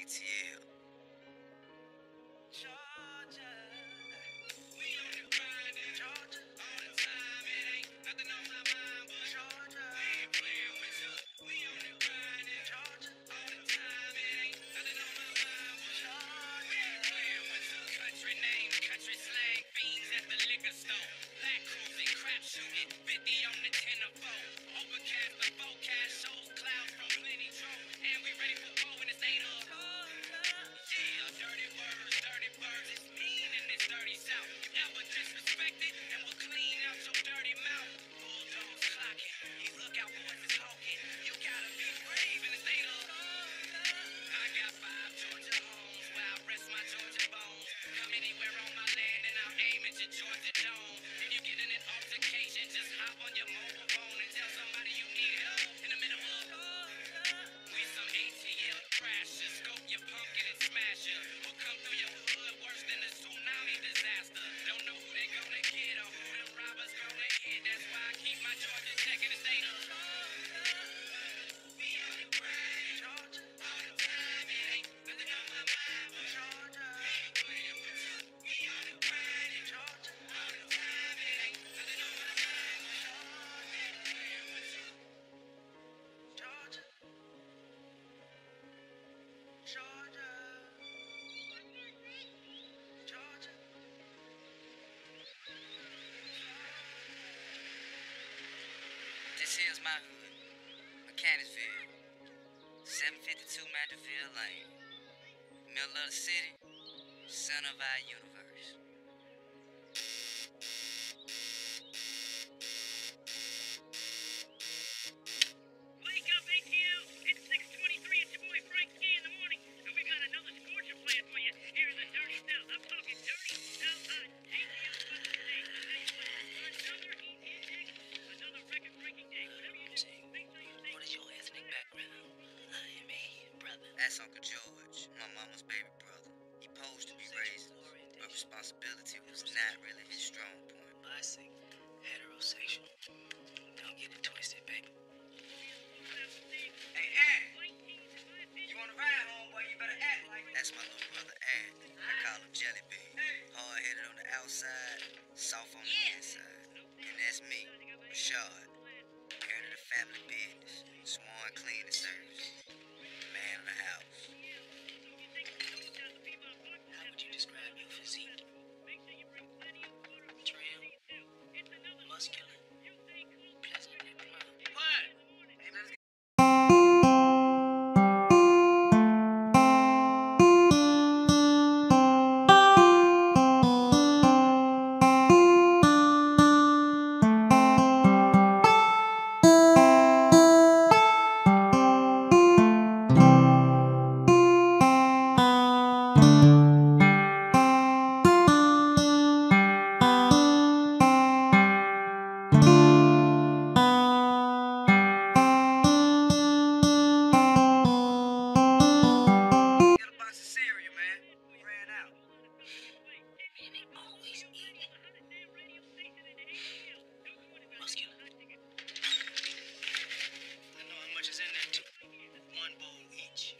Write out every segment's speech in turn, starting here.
ATL. Georgia, we on the grind in Georgia all the time. It ain't nothing on my mind but Georgia. We ain't playing with you. We on the grind in Georgia all the time. It ain't nothing on my mind but Georgia. We ain't playing with you. Country name, country slang, fiends at the liquor store. Black cruising, crap shooting, 50 on the 10 or 4. Overcast, the forecast shows clouds from plenty drove. And we ready for war in the state of yeah, dirty words, it's mean in this dirty south. You ever disrespected and will clean out your dirty mouth. Bulldogs clocking, these lookout boys is hawking. You gotta be brave in the state of I got 5 Georgia homes where I rest my Georgia bones. Come anywhere on my land and I'll aim at your Georgia dome. If you get in an altercation, just hop on your mobile phone and tell somebody you need help in the middle of we some ATL crashers. Scope your pumpkin and smash ya. We'll come through your hood worse than a tsunami disaster. Don't know who they gonna get or who them robbers gonna hit. That's why I keep my Georgia Tech in the state of we on the grind, Georgia, all the time. It ain't nothing on my mind but Georgia. We ain't playing with you. We on the grind, Georgia, all the time. It ain't nothing on my mind but Georgia. We ain't playing with you. Georgia. Georgia. Georgia. This here's my hood, Mechanicsville, 752 Mandeville Lane, middle of the city, center of our universe. Wake up, ATL! It's 6:23. It's your boy Frank Ski in the morning, and we got another scorcher plan for you here in the Dirty South. I'm talking Dirty South hot. ATL weather today. I tell you what, another heat index, another record-breaking day. Whatever you do, make sure you stay. What is your ethnic background? I am a brother. That's Uncle George, my mama's baby brother. He posed to be racist, but responsibility was not really his strong point. Bisexual, heterosexual. Don't get it twisted, baby. Hey, Ed, you wanna ride, homeboy? You better act like it. That's my little brother, Ed. I call him Jelly Bean. Hard-headed on the outside, soft on the inside. And that's me, Rashad. Heir to the family business, sworn clean and service. Man of the house. How would you describe your physique? Trim, muscular, pleasantly plump. What? Hey, let's get a box of cereal, man. Ran out. And they always eat it. Muscular. I know how much is in there, too. 1 bowl each.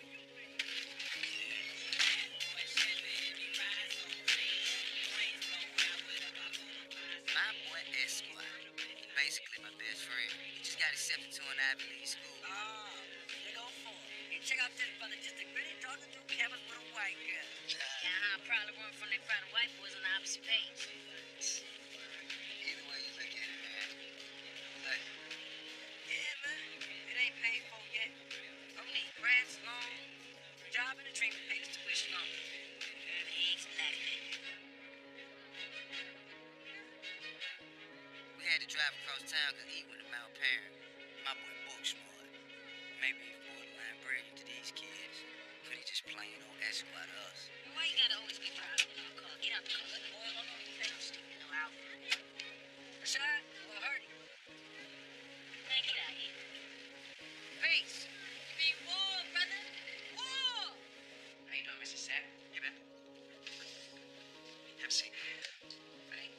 My boy Esquire, basically my best friend. He just got accepted to an Ivy League school. Oh, you go for it. And check out this brother, just a gritty talking through campus with a white girl. Yeah, I probably weren't from that crowd of white boys on the opposite page. Either way you look at it, man. Like, Yeah, man. It ain't paid for yet. Only grants, loan, job and a dream to pay the tuition off. Exactly. we had to drive across town because he went to Mount Perry. My boy book smart. Maybe he's borderline brilliant to these kids. But he just plain old Esquire to us. Why you gotta always be driving in our car? Get out the car. Let the boy hold on. You stupid no outfit. Rashad, we'll hurt you. Man, get out here. Peace. You mean war, brother? War! How you doing, Mr. Sapp? You been? Have a seat. Ready?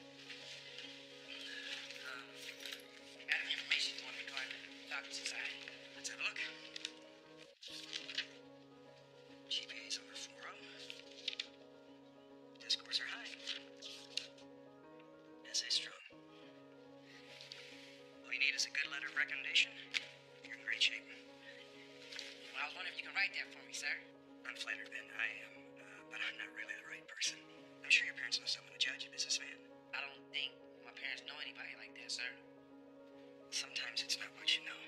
Got any information you want me to go to the Doctor Society? Let's have a look. GPA's on this a good letter of recommendation? You're in great shape. Well, I was wondering if you can write that for me, sir. I'm flattered, Ben. I am, but I'm not really the right person. I'm sure your parents know someone to judge, a businessman. I don't think my parents know anybody like that, sir. Sometimes it's not what you know,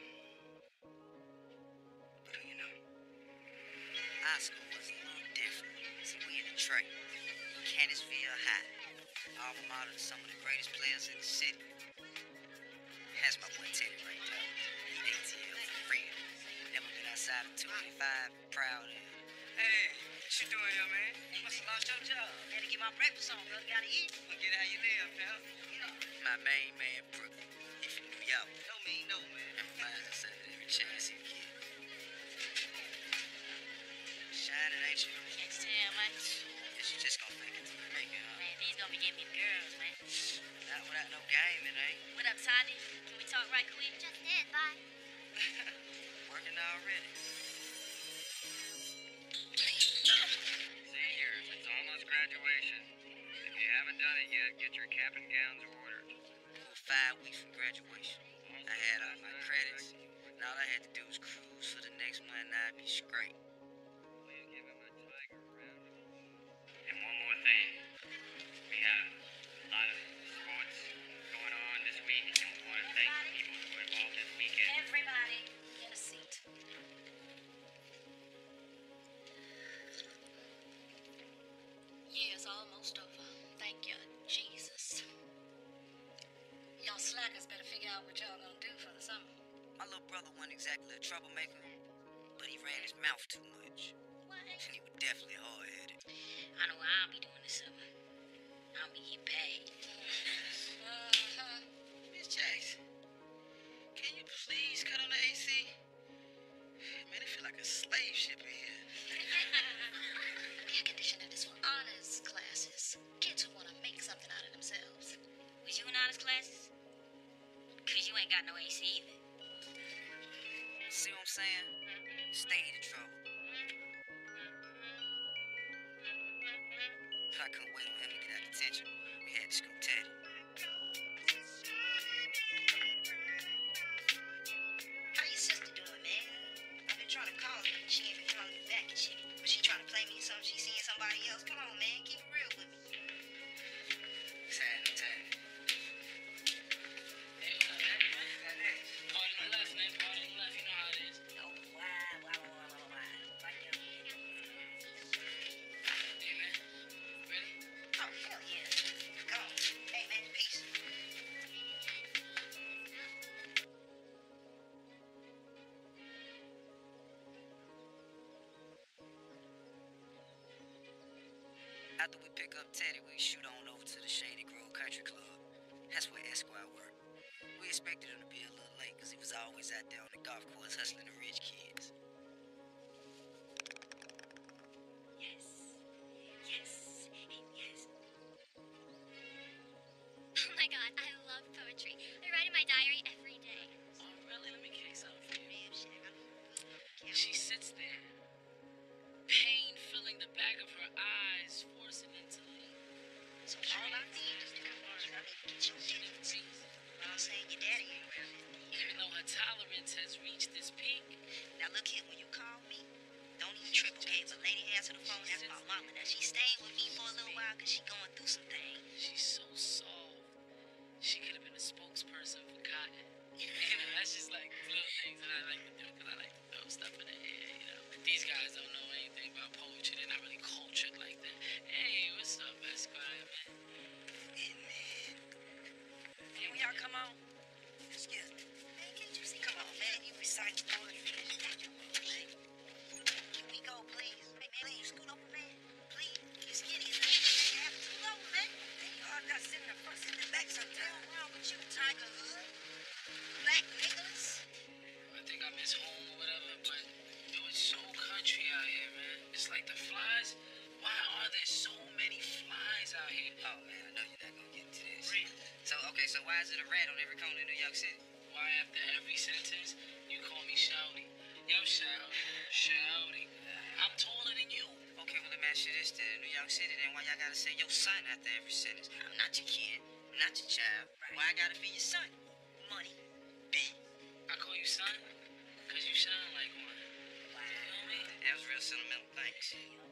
but who you know. High school was a little different. See, we in Detroit, Candaceville High, alma mater to some of the greatest players in the city. That's my boy Teddy right there. He ATL for real. Never been outside of 285, proud of him. Hey, what you doing here, man? You must have lost your job. Had to get my breakfast on, brother. Gotta eat. Forget how you live, pal. My main man, Brooklyn. He from New York. No mean, no, man. Reminds us of every chance he get. Shining, ain't you? Can't tell, man. Guess you just gonna make it to Jamaica, huh? Man, these gonna be getting me the girls, man. Not without no game, it ain't. What up, Sandy? Can we talk right quick? Just did, bye. Working already. Seniors, it's almost graduation. If you haven't done it yet, get your cap and gowns ordered. We're 5 weeks from graduation. I had all my credits, and all I had to do was cruise for the next month, and I'd be straight. Please give him a tiger round of applause. And one more thing. We have a lot of sports going on this week, and we want to thank the people who were involved this weekend. Everybody, get a seat. Year's almost over. Thank you, Jesus. Y'all slackers better figure out what y'all gonna do for the summer. My little brother wasn't exactly a troublemaker, but he ran his mouth too much. What? And he was definitely hard-headed. I know what I'll be doing this summer. I'll be getting paid. Miss Jackson, can you please cut on the AC? Man, it feel like a slave ship in here. Air conditioning is for honors classes. Kids who want to make something out of themselves. Was you in honors classes? Cause you ain't got no AC either. See what I'm saying? Stay in trouble. I couldn't wait on him to get out of detention. We had to scoop Teddy. How your sister doing, man? I've been trying to call her. She ain't been calling me back and shit. But she trying to play me some. She seeing somebody else. Come on, man. Keep it real with me. Time. Party on the left, man. Party on the left. You know how it is. Oh, wow. Right there. Hey, man. Ready? Oh, hell yeah. Come on. Hey, man. Peace. After we pick up Teddy, we shoot on over to the Shady Grove Country Club. That's where Esquire worked. We expected him to be a little late because he was always out there on the golf course hustling the rich kids. Yes. Oh my god, I love poetry. I write in my diary every day. Oh, really? Let me kick something for you. She sits there, pain filling the back of her eyes, forcing it to leave. So all I need is to come on. I need to get your daddy. I'm saying your daddy ain't around here. Even though her tolerance has reached this peak, Now look here, when you call me, don't even trip, okay? But lady, answer the phone. That's my mama. Now she's staying with me for a little while because she going through some things. she's so soft. She could have been a spokesperson for Cotton. You know, that's just like little things that I like to do because I like to throw stuff in the air, you know. These guys don't know anything about poetry. They're not really cultured like that. Hey, what's up, Esquire, man? Can we all come on? Excuse me. Man, can't you see? Come on, man. You recite poetry. Can we go, please? Hey, man, please scoot over, man. Please. You skinny as a have to scoot over, man. You all got to sit in the front, sit in the back sometimes. What's wrong with you, Tiger Hood? Black Nicholas? I think I miss home or whatever, but it was so country out here, man. It's like the flies. Why are there so many flies out here? Oh man, I know you're not gonna get into this. So why is it a rat on every corner in New York City? Why after every sentence you call me Shouty? Yo, Shouty. I'm taller than you. Okay, well let me ask you this then. New York City, then why y'all gotta say your son after every sentence? I'm not your kid, I'm not your child. Why I gotta be your son? Money. Be you, son. Cause you shine like one. You know what I mean? That was real sentimental. Thanks.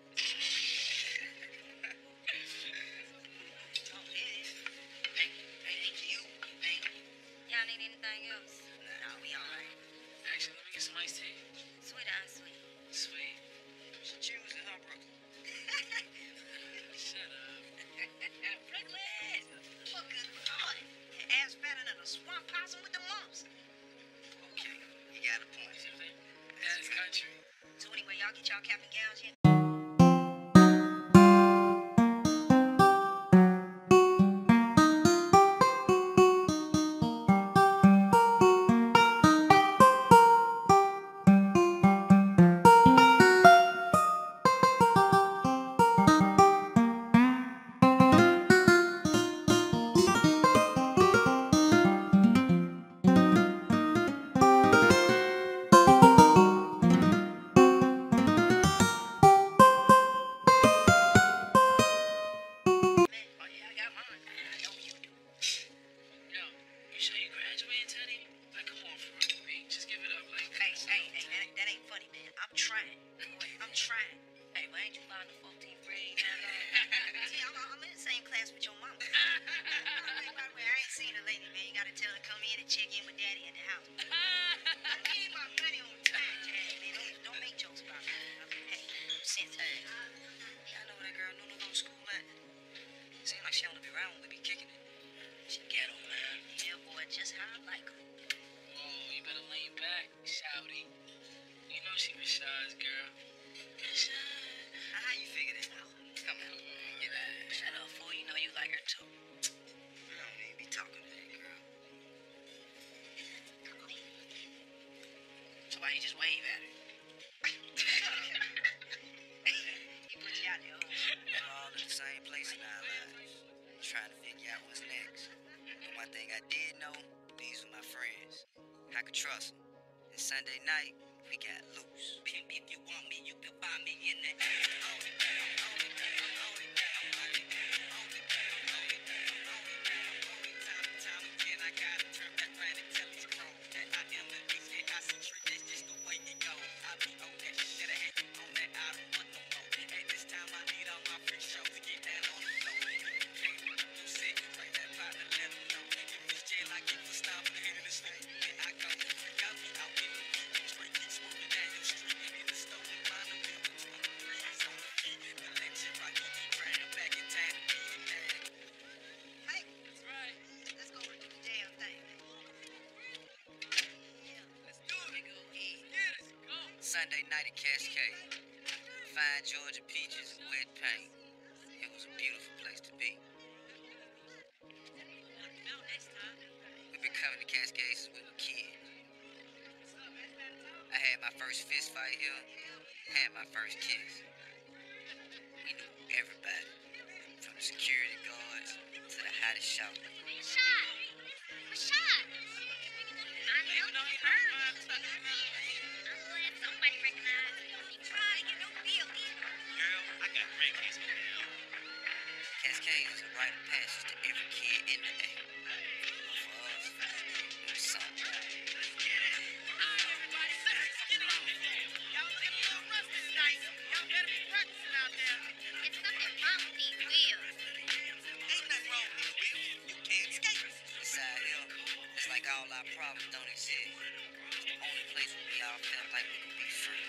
Y'all need anything else? No, we all right. Actually, let me get some iced tea. Sweet or unsweet? Sweet. She choosing her Brooklyn. Shut up. Brooklyn! Oh, good Lord. Your ass better than a swamp possum with the mumps. Okay, you got a point. See what I'm saying? That's country. So anyway, y'all get y'all cap and gowns yet? Oh yeah, I got mine. I know you do. Yo, you sure you graduating, Teddy? Like, come on, for real, B. Just give it up. Like, Hey, that ain't funny, man. I'm trying. I'm trying. Hey, well, ain't you about in the 14th grade now, dog? See, I'm in the same class with your mama. By the way, I ain't seen her lately, man. You gotta tell her to come in and check in with daddy at the house. I need my money on time, Jack, man. Don't make jokes about me. Hey, I'm sensitive. Yeah, I know where that girl Nunu go to school at. Seems like she only be around when we be kicking it. She ghetto, man. Yeah, boy, just how I like her. oh, you better lean back, shouty. You know she Rashad's girl. Rashad. How you figure this out? Come on. Get out of here. Shut up, fool. You know you like her too. You don't even be talking to that girl. So why you just wave at her? He put you out there, huh? We're all in the same place in our lives, trying to figure out what's next. And one thing I did know, these were my friends. I could trust them. And Sunday night, we got loose. Pimp, if you want me, you can find me in the time again, I gotta turn back around and tell these pros that I am the beast and I see trick, that's just the way it goes. I be on that shit that I had on that, I don't want no more. At this time, I need all my free shows to get down on the floor. Can't do sick, right that partner, let them know. If it's jail, I get for stomping the head of the snake. And I go, got me out in the beat, straight keep smoking down your street. In the store, find a bill with 23s on the feet. The legend, right, Brown, back in time to be in there. Hey, That's right. let's go and do the damn thing, man. Yeah. Let's do it. Go ahead. Get us. Go. Sunday night at Cascade. Fine Georgia peaches and wet paint. It was a beautiful place to be. We've been coming to Cascade since we were kids. I had my first fist fight here, had my first kiss. We knew everybody, from the security guards to the hottest shop. Rashad! Rashad! I know you heard. Oh, if somebody recognized me, don't be trying to get no deal either. Girl, I got grandkids over there. Cascade is a rite of passage to every kid in the A. For us, it was something. It's something wrong with these wheels. Ain't nothing wrong with these wheels. You can't escape it. Beside here, it's like all our problems don't exist. It's the only place where we all felt like we could be free.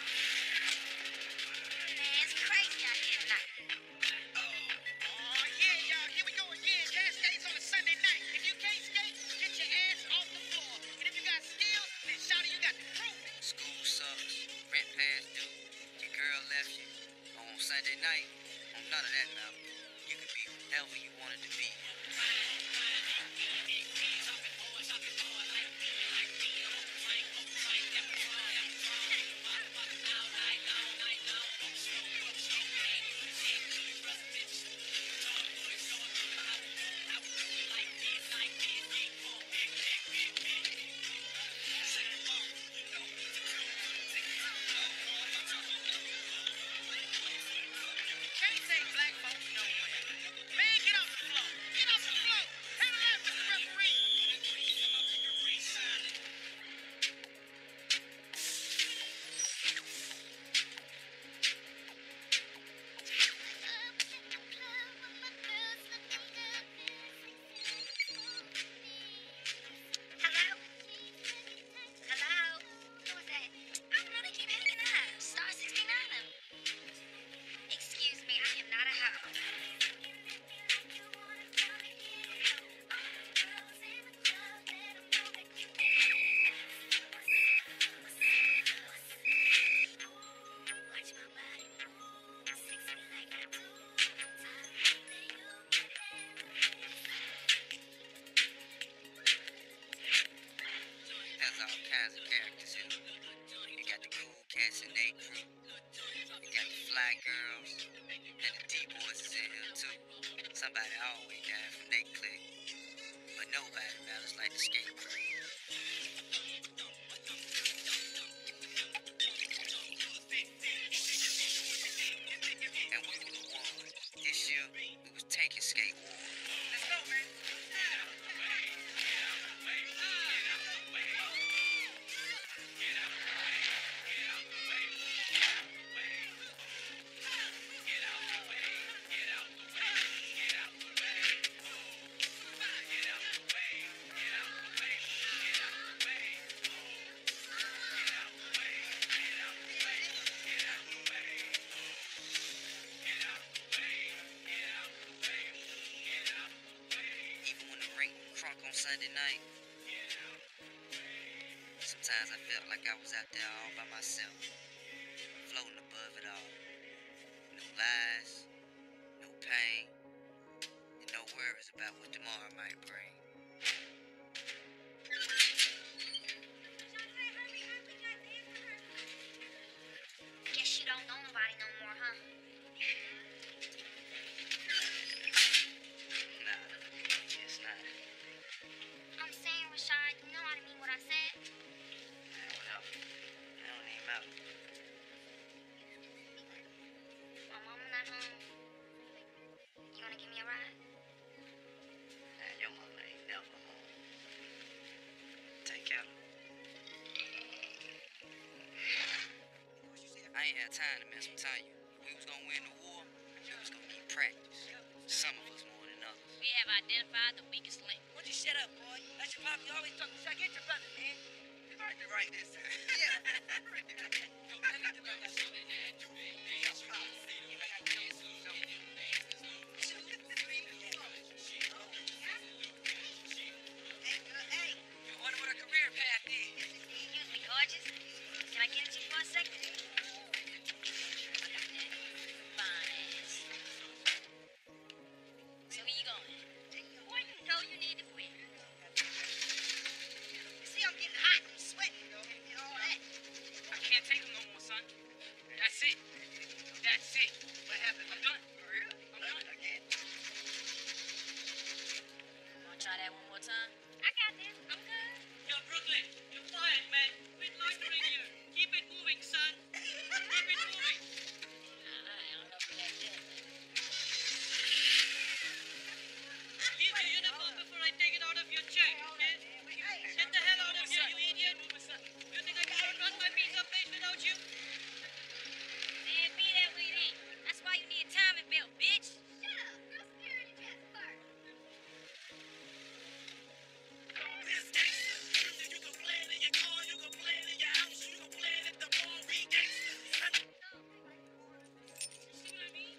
Man, it's crazy out here tonight. Oh, yeah, y'all. Here we go again. Cascades on a Sunday night. If you can't skate, get your ass off the floor. And if you got skills, then shout it, you got to prove it. School sucks, rent pass due, your girl left you. On Sunday night, on none of that now. You could be whoever you wanted to be. Can't take black folks nowhere. Man, get off the floor. Get off the floor. boys is in here too. Somebody always dying from they clique. But nobody matters like the skate crew. And we were the ones. This year, we was taking skate war. Let's go, man. Even when the rink was crunk on Sunday night, sometimes I felt like I was out there all by myself, floating above it all. No lies, no pain, and no worries about what tomorrow might bring. Guess you don't know nobody no more, huh? Nah, guess not. I'm saying, Rashad, you know I didn't mean what I said. Well, I don't even know. My mama not home. You wanna give me a ride? Nah, your mama ain't never home. Take care. I ain't had time to mess with Tanya. If we was gonna win the war, we was gonna need practice. Some of us more than others. We have identified the weakest link. Why don't you shut up, boy? That's your pop. You always talking shit. Get your brother, man. You might be right this time. Yeah. Hey, you wonder what a career path is. Excuse me, gorgeous. Can I get at you for a second? Fine ass. So where you going? Boy, you know you need to quit. See, I'm getting hot. I'm sweating, though. And all that. I can't take him no more, son. That's it. That's it. What happened? I'm done. For real? I'm done. Again? Wanna try that one more time? I got this. I'm good. Yo, Brooklyn, you're quiet, man. Quit loitering here. Keep it moving, son. Keep it moving. I don't know if we got that. Leave your uniform before I take it out of your check, okay? Get the hell out of here, you idiot. You think I can run my pizza place without you? Man, be that way it ain't. That's why you need a timing belt, bitch. Shut up. Girl, security just first. See what I mean?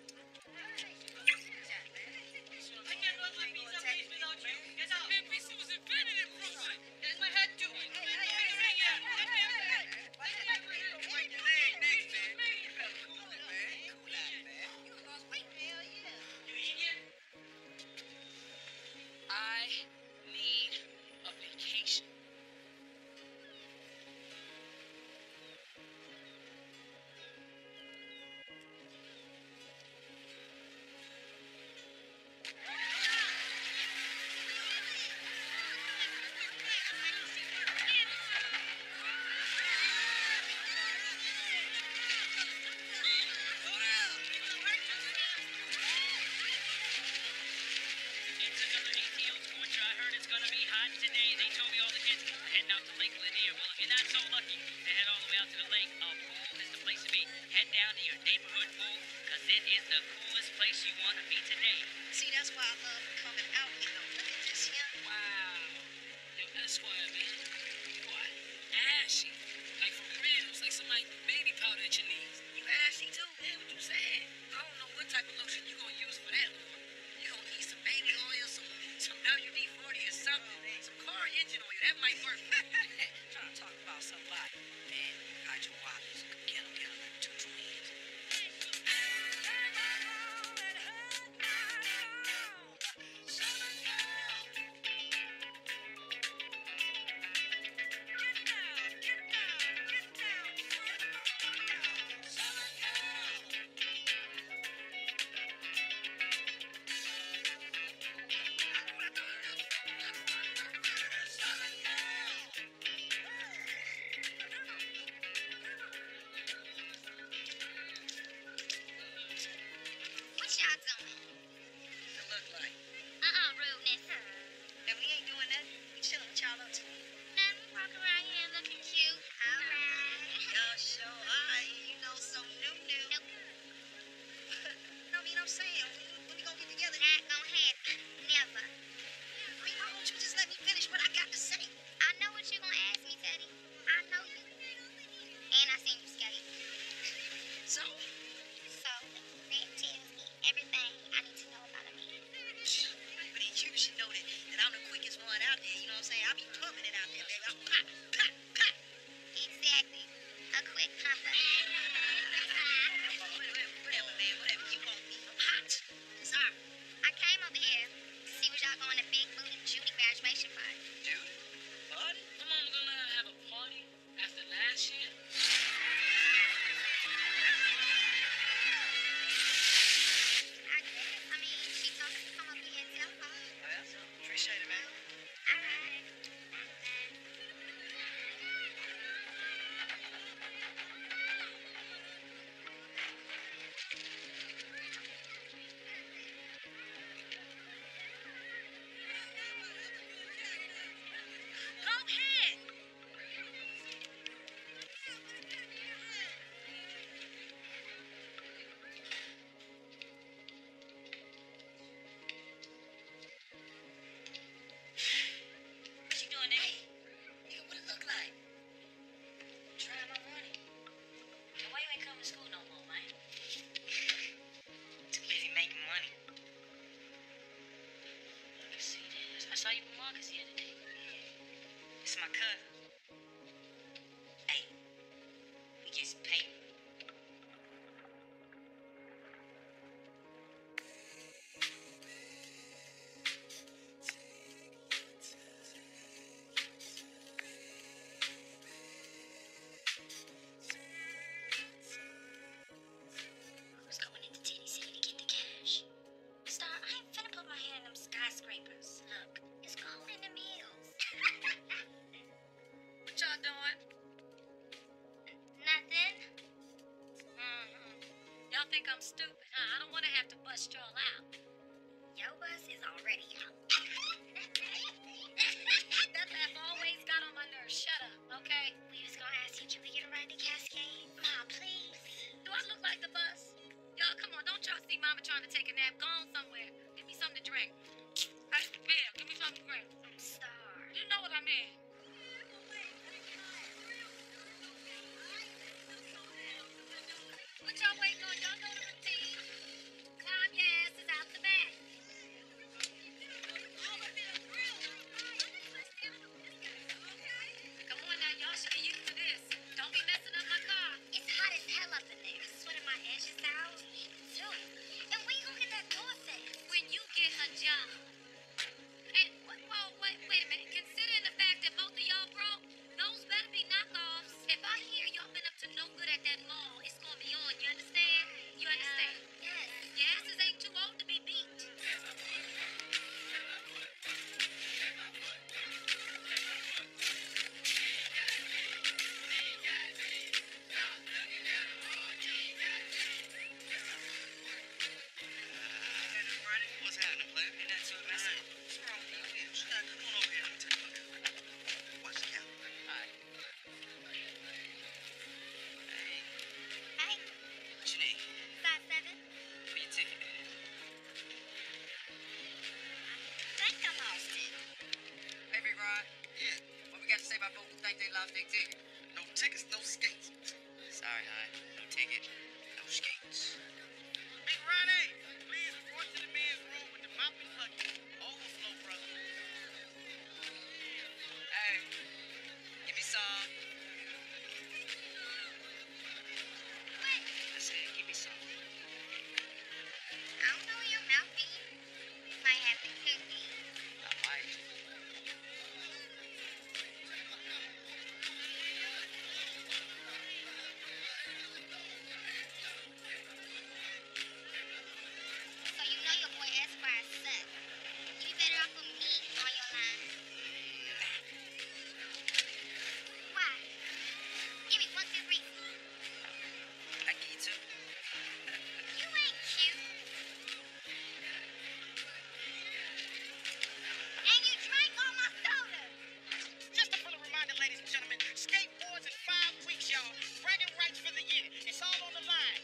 I can't run my pizza place without you. Get out. Man, pizza was invented in Brooklyn. And my head too. Quit loitering here. Get here. Break your leg next, man. You better cool it, man. Cool out, man. You lost weight, hell yeah. You idiot. I need a vacation. It's another ATL scorcher. I heard it's gonna be hot today. They told me all the kids are heading out to Lake Lanier. Well, if you're not so lucky to head all the way out to the lake, a pool is the place to be. Head down to your neighborhood pool, because it is the coolest place you want to be today. See, that's why I love coming out here. Look at this here. Wow. Yo, Esquire, man. Boy, ashy. Like for real. It's like somebody baby powder at your knees. You ashy too? Man, what you saying? I don't know what type of lotion you gonna use for that, Lord. You gonna need some baby oil, some WD-40 or something, some car engine oil. That might work. Trying to talk about somebody. Man, Hydro Wallace. Get them like two twins. stupid, huh? I don't want to have to bust y'all out. Your bus is already out. That laugh always got on my nerves. Shut up, okay? We was gonna ask you, Julie, get a ride to Cascade. Mom, please. Do I look like the bus? Y'all, come on. Don't y'all see Mama trying to take a nap? Go on somewhere. Give me something to drink. Hey, Bill, give me something to drink. I'm starved. You know what I mean. What y'all waiting on? Y'all know the routine. Climb your asses out the back. Come on now, y'all should be used to this. Don't be messing up my car. It's hot as hell up in there. Sweating my edges out. Me too. And when you gonna get that door fixed? When you get a job. And wait a minute. Considering the fact that both of y'all broke, those better be knockoffs. If I hear y'all been up to no good at that mall, it's gonna be on. You understand? You understand? Yes. Your asses ain't too old to be beat. What's happening, player? Ain't that so messy? What's wrong with you? Come on over here. Let me take a look at it. Watch the camera. All right. Hey, Hey, what you need? size 7. Where your ticket at? Think I lost it. Hey, Big Rod. Yeah. What we got to say about folks who think they lost their ticket? No tickets, no skates. Sorry, Hi. No ticket, no skates. Big Ronnie, please report to the men's room with the mop and bucket. Overflow, brother. Hey, give me some. What? I said, give me some. I don't know your mouth be. Might have to cook me. I might. So you know your boy Esquire suck. You be better off with me on your line. Why? Give me one good reason. I give you two. You ain't cute. And you drank all my soda. Just a friendly reminder, ladies and gentlemen, skateboards in 5 weeks, y'all. Bragging rights for the year. It's all on the line.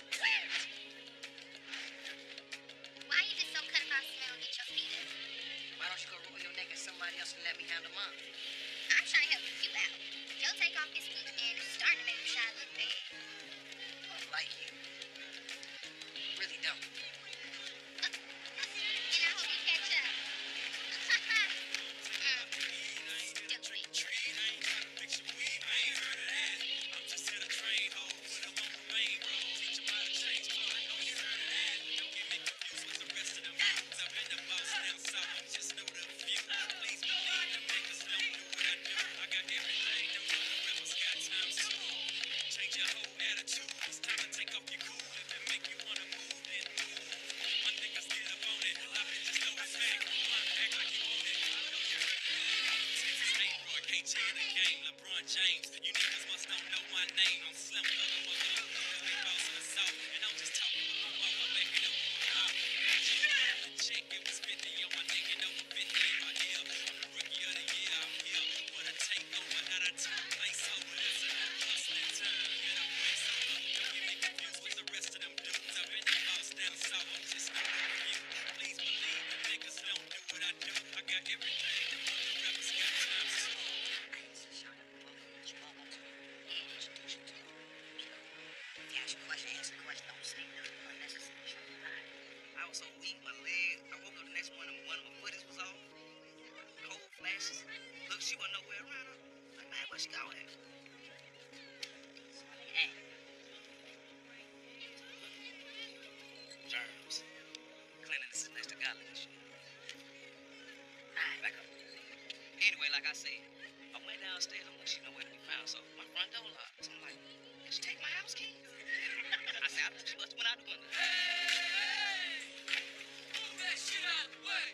Why you just so cut about smell get your feet up? Why don't you go roll your neck at somebody else and let me handle mine? I'm trying to help you out. You'll take off this skin and it's starting to make me shy look bad. I don't like you. Really don't. And I hope you catch up. Stupid. James, you niggas must don't know my name. I'm Slim, the big boss of the South, and I'm just talking with my walk. I'm back it up with my mouth. The check, it was 50 on my neck and over 50 in my ear. I'm the rookie of the year. I'm here for the takeover, not a two place over. Listen, hustling time, get a place over. Don't get me confused with the rest of them dudes. I've been the boss down south. I'm just no few. Please believe the niggas don't do what I do. I got everything. The other rappers got time to. Answer the question. Don't say nothing unnecessary. I was so weak, my leg. I woke up the next morning, one of my footies was off. Cold flashes. Look, she wasn't nowhere around her. Like, man, where she go at? Hey. Germs. Cleanliness is next to godliness. Alright, back up. Anyway, like I said, I went downstairs. I want she nowhere to be found, so my front door locked. So I'm like, did she take my house key? I said, I thought she must have went out the window. Move that shit out the way.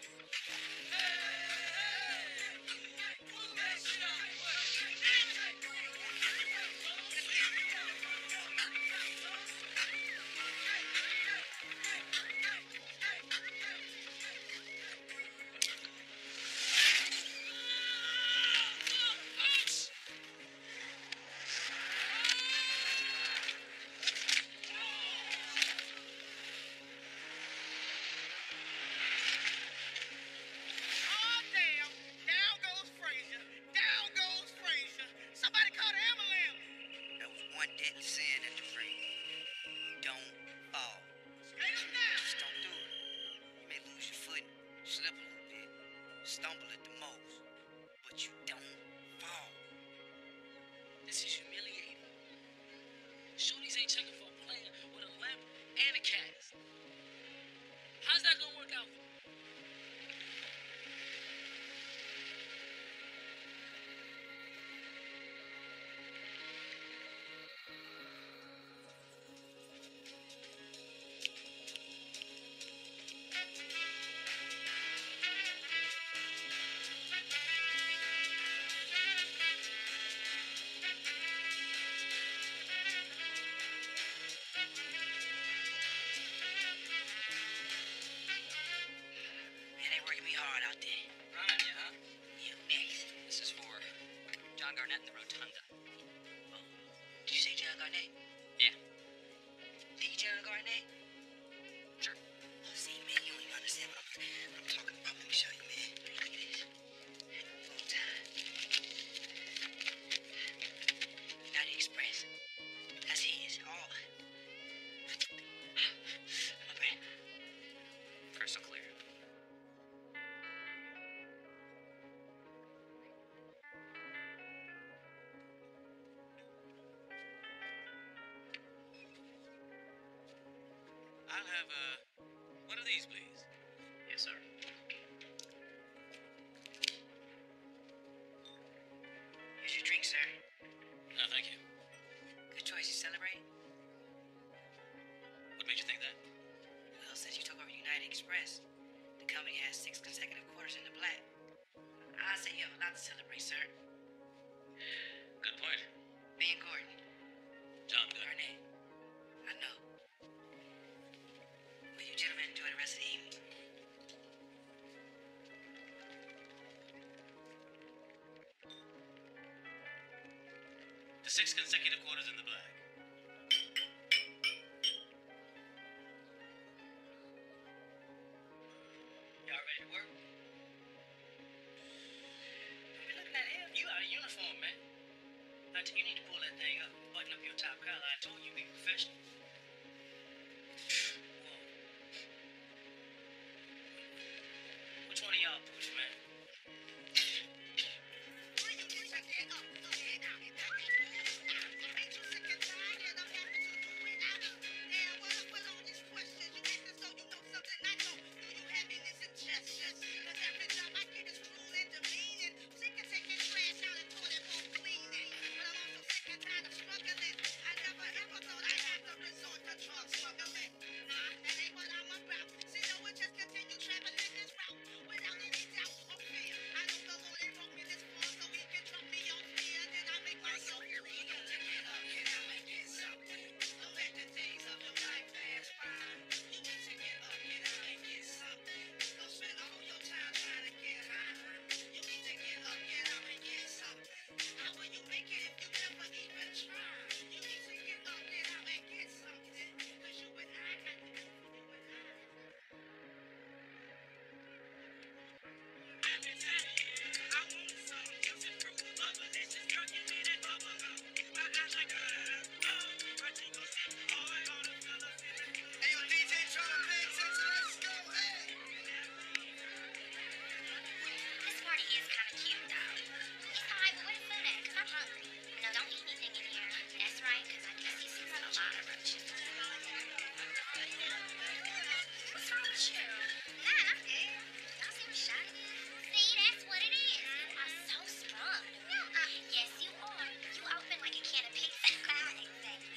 Move that shit out the way. have, one of these, please? Yes, sir. Here's your drink, sir. No, thank you. Good choice. You celebrate? What made you think that? Well, since you took over United Express, the company has 6 consecutive quarters in the black. I say you have a lot to celebrate, sir. Good point. Me and Gordon. John Good. Garnett. I know. Will you gentlemen enjoy the rest of the evening? The 6 consecutive quarters in the black. Y'all ready to work? Don't be looking at him. You out of uniform, man. You need to pull that thing up. Button up your top collar. I told you be professional. Whoa. Which one of y'all push, man? This party is kind of cute, though. It's alright, but where the food at? Because I'm hungry. No, don't eat anything in here. That's right, because I do see some a lot of roaches. What's wrong with you? Nah, I'm good. Y'all see what shot it is? See, that's what it is. You are so sprung. No, yes, you are. You open like a can of pizza. Exactly.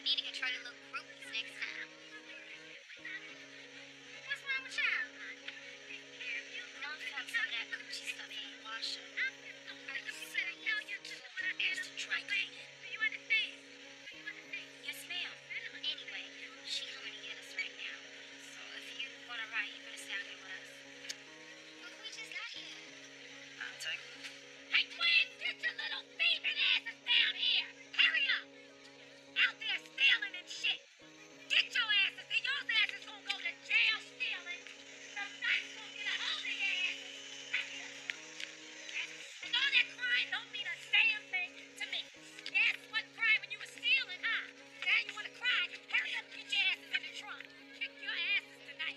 me to control the little groupies next time. What's wrong with y'all? Don't fuck some of that coochie stuff in the washer. Are you serious? There's the drink. Do you understand? Yes, ma'am. Anyway, she coming to get us right now. So if you want to ride, you better stay out here with us. Look, we just got here. I'll take it. Hey, twins, get your little thieving asses down here. Hurry up. Out there stealing and shit. Get your asses. Then your asses gonna go to jail stealing. The nice gonna get a hold of your asses. And all that crying don't mean a damn thing to me. Your ass wasn't crying when you were stealing, huh? Now you wanna cry. Hurry up and get your asses in the trunk. Kick your asses tonight.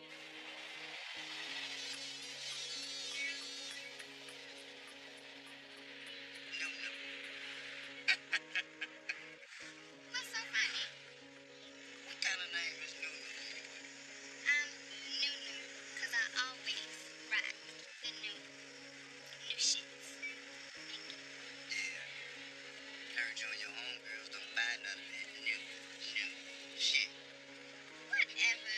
What's so funny? What kind of name is Nunu? Nunu, 'cause I always rock the new shits. Yeah. Heard you and your homegirls don't buy none of that new shit. Whatever.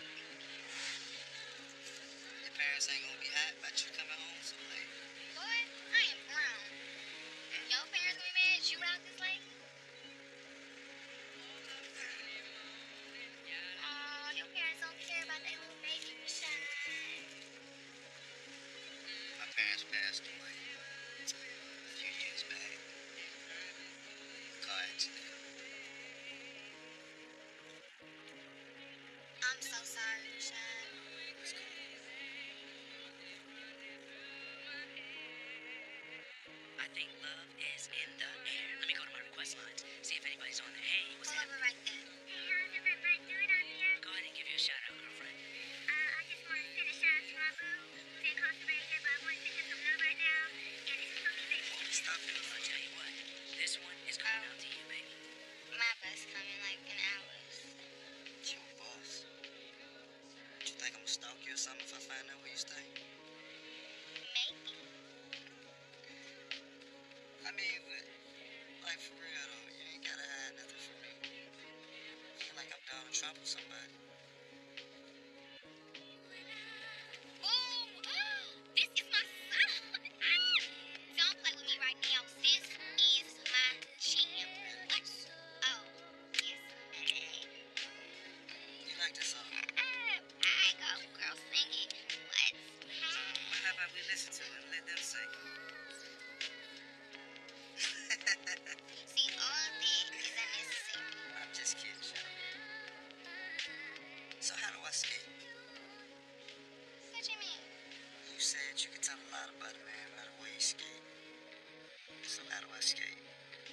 Your parents ain't gonna be hot about you coming home so late. Boy, I am grown. Your parents gonna be mad at you out this late? Aw, your parents don't care about their little baby Rashad. My parents passed away a few years back. Car accident. I'm so sorry, Rashad. It's cool. I think love is in the air. Let me go to my request lines, see if anybody's on there. Hey, what's Pull happening? over right there. Hey, how's everybody doing out here? Go ahead and give you a shout out, girlfriend. I just want to send a shout out to my boo, who's incarcerated, but I want to send him some love right now. And this is from me, baby. Stop it. I'll tell you what. This one is going out to you, baby. My bus coming like in hours. It's your boss. You think I'm gonna stalk you or something if I find out where you stay? Maybe. I mean, but, like, for real though, you ain't gotta hide nothing from me. Feel like I'm Donald Trump or somebody. Ooh, this is my son. Don't play with me right now. This is my jam. What? Oh, yes. You like this song? I go, girl, sing it. What? Well, how about we listen to it and let them sing? See, all of that is unnecessary. I'm just kidding, Sean. So how do I skate? What you mean? You said you could tell a lot about a man by the way he skate. So how do I skate?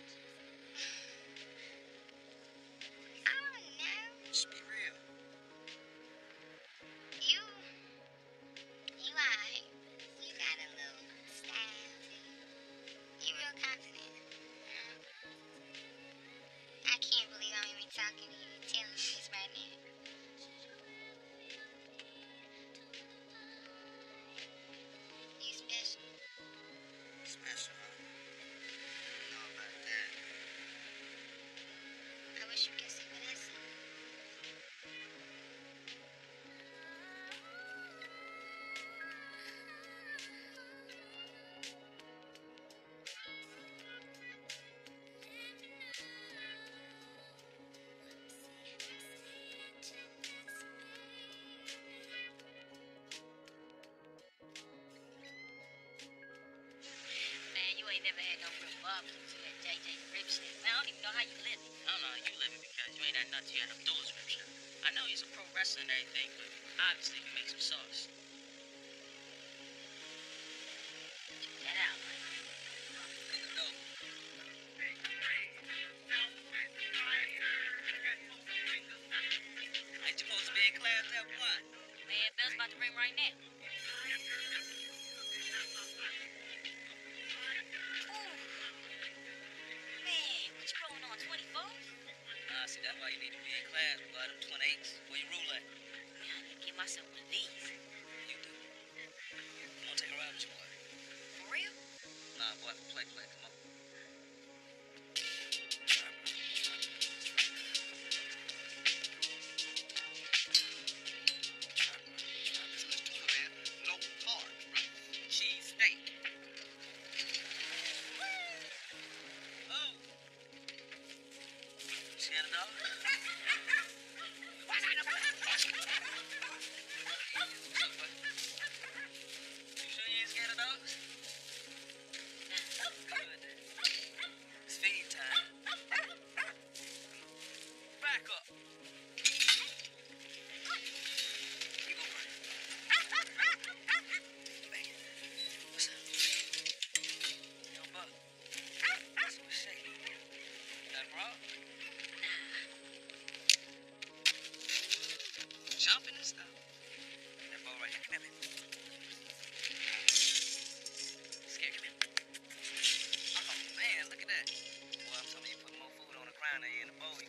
I don't know. Just be real. You alright. You got a little style. You real confident. I can't believe I'm even talking to you and telling you this right now. You special. Special, huh? I don't know about that. I wish you could see what I see. Man, you ain't never had no real barbecues at JJ Rib Shack. Man, I don't even know how you live it. I don't know how you live it because you ain't had nothing you had Abdul's rib shop. I know he's a pro wrestler and everything, but obviously you make some sauce. Check that out, man. No. Ain't you supposed to be in class at 1? Man, bell's about to ring right now. Man, what you rolling on, 24s? See, that's why you need to be in class with all them 28s. Where you rule at? Man, I need to get myself one of these.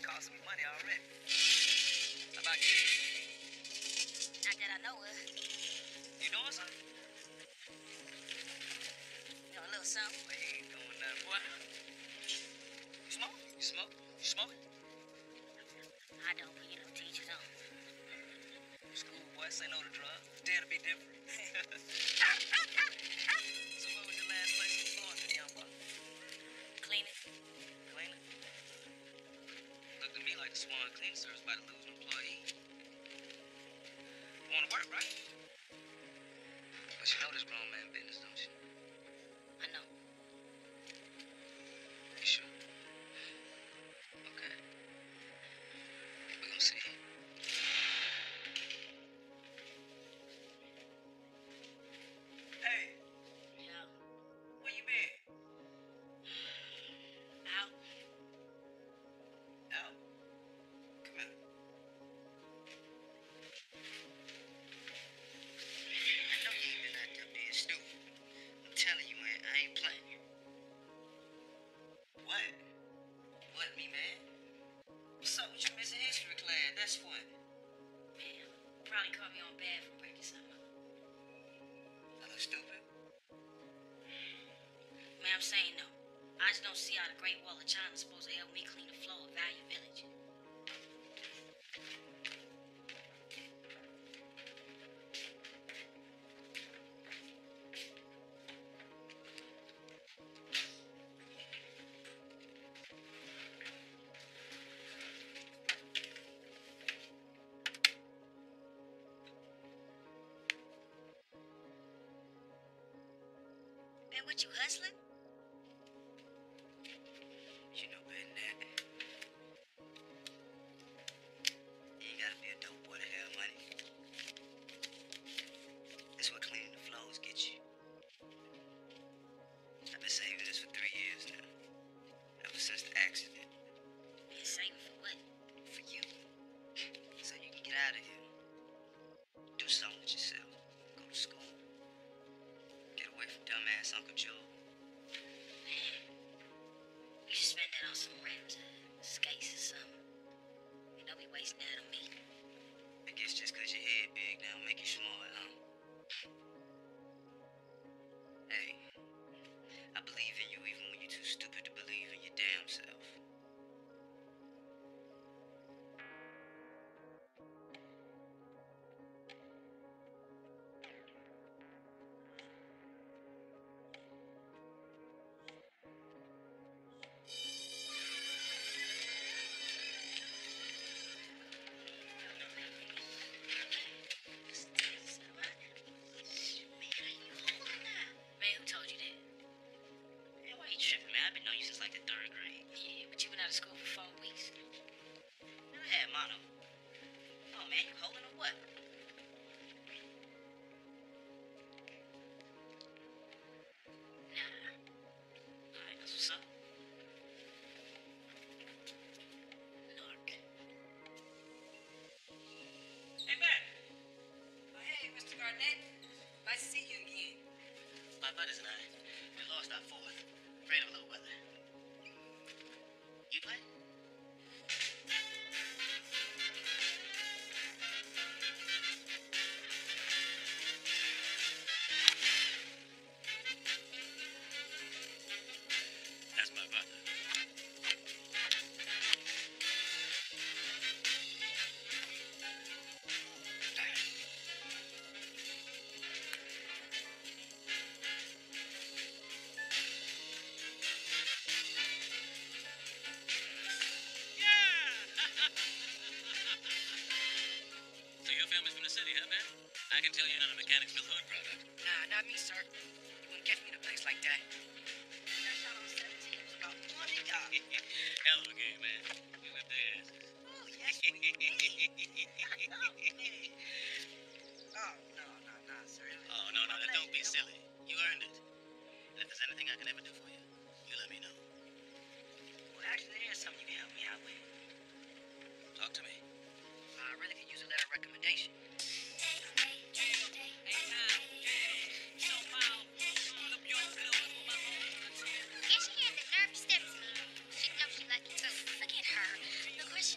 costing me money already. How about you? Not that I know of. You doing something? You know, a little something. Well, you ain't doing nothing, boy. You smoke? You smoke? You smoking? I don't, but you know, teachers don't. School boy, say no to drugs. Dare to be different. So what was your last place in Florida, young buck? Cleaning. Cleaning? Looked to me like the Swan Cleaning Service about to lose an employee. You wanna work, right? But you know this grown man business, don't you? I know. You sure? Okay. We're gonna see. Hey, Yeah. where you been? Out. Out. Come here. I know you ain't been out there being stupid. I'm telling you, man, I ain't playing. What? What, me, man? What's up with your missing history class? That's what. Man, probably caught me on bad for breaking something up. I look stupid. Man, I'm saying no. I just don't see how the Great Wall of China is supposed to help me clean the floor of Value Village. Man, what you hustling? You know better than that. You ain't gotta be a dope boy to have money. That's what cleaning the floors get you. I've been saving this for 3 years now. Ever since the accident. Man, saving for what? For you. So you can get out of here. Do something with yourself. Go to school. Get away from dumbass Uncle Joe. You should spend that on some rims, skates or something. You don't be wasting that on me. I guess just 'cause your head big now make you smart, huh? Hey, I believe in you even when you're too stupid to believe in your damn self. Man, who told you that? Man, why you tripping, man? I've been knowing you since like the 3rd grade. Yeah, but you been out of school for 4 weeks. I had mono. Oh, man, you holding or what? Nah. Alright, that's what's up. Narc. Hey, man. Oh, hey, Mr. Garnett. Nice to see you again. My buddies and I, we lost our fourth. Afraid of low weather. You play? That's my brother. So your family's from the city, huh, man? I can tell you're not a Mechanicsville hood product. Nah, not me, sir. You wouldn't catch me in a place like that. I shot on 17. It was about 20 yards. Hell of a game, man. We whipped their asses. Oh, yes, we did. Oh, no, sir. Oh, no, don't be silly. You earned it. And if there's anything I can ever do for you, you let me know. Well, actually, there's something you can help me out with. Talk to me. I really could use a letter of recommendation. And she had the nerve to step to me. She knows she lucky. Forget her. Look where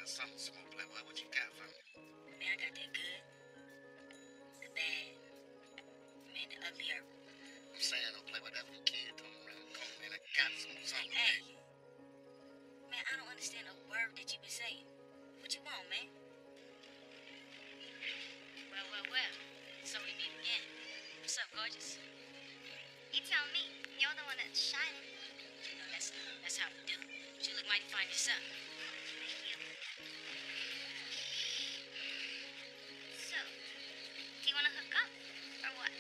little something small, Playboy. What you got for me? Man, I got that good, the bad, man, the ugly herb. I'm saying, don't play with that little kid coming around the corner, man. I got something. Hey, man, I don't understand a word that you been saying. What you want, man? Well. So we meet again. What's up, gorgeous? You tell me. You're the one that's shining. You know, that's how we do. But you look mighty fine yourself. Thank you. So, do you want to hook up? Or what?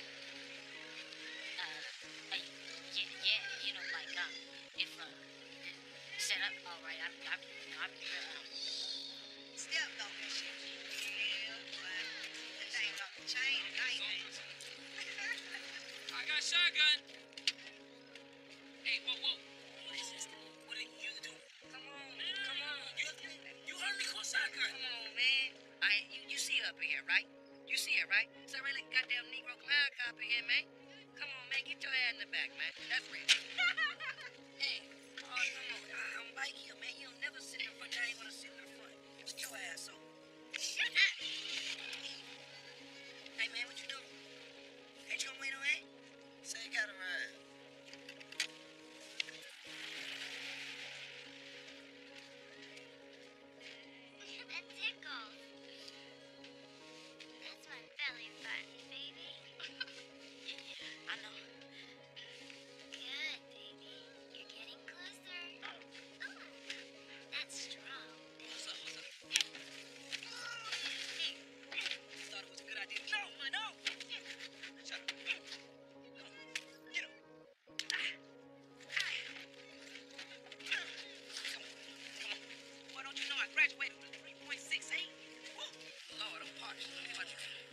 Hey, yeah, you know, like, if, set up, all right, I'll be real, Step on that shit. Yeah, boy. That thing off the chain tonight, man. I got shotgun. Hey, whoa. What is this? What are you doing? Come on. You heard me call shotgun. Come on, man. You see her up in here, right? You see her, right? It's a really goddamn Negro America up in here, man. Come on, man. Get your ass in the back, man. That's real. Hey, oh, come on. I'm like you, man. You don't never sit in front. I ain't gonna sit in the front. Get your ass on. Shut up. Hey, man, what you doing? Ain't you gonna wait on it? Say you got a ride. That tickles. That's my belly button, baby. Yeah, I know. Good, baby. You're getting closer. Ooh, that's strong. What's up? You thought it was a good idea to kill me? No! Shut up. Come on. Get him. Come on. Why don't you know I graduated with a 3.68? Woo. Lord, I'm parched. Man,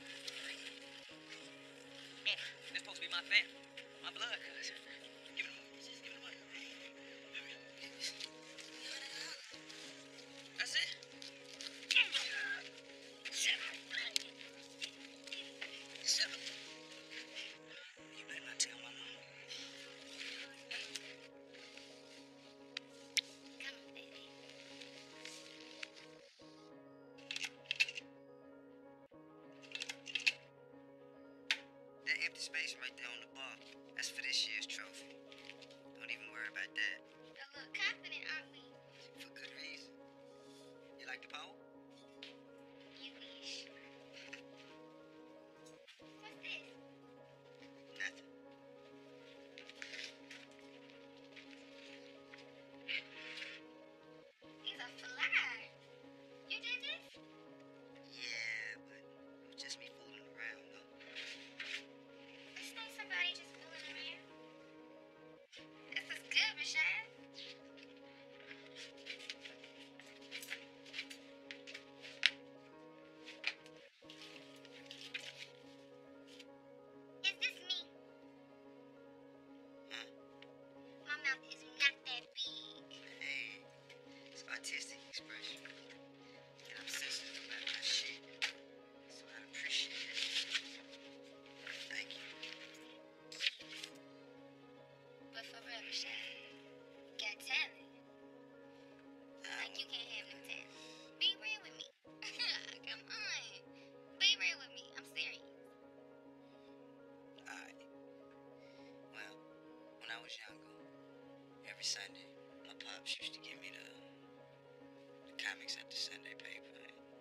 this supposed to be my family. My blood, cuz. Give it a moment. Just give it a moment. That's it? Shut up. You better not tell my mom. Come on, baby. That empty space right there on the bar, that's for this year's trophy. Don't even worry about that. A little confident, aren't we? For good reason. You like the poem? You wish. What's this? Nothing. These are fly. You did this? Yeah, but it was just me fooling around, no? This ain't somebody just fooling around. This is good, Rashad. Is this me? Huh? My mouth is not that big. Hey, it's artistic expression. And I'm sensitive about my shit. So I'd appreciate it. Thank you. But for real, Rashad, got talent. Like you can't have no talent. Be real with me. Come on. Be real with me. I'm serious. Alright. Well, when I was younger, every Sunday, my pops used to give me the comics at the Sunday paper.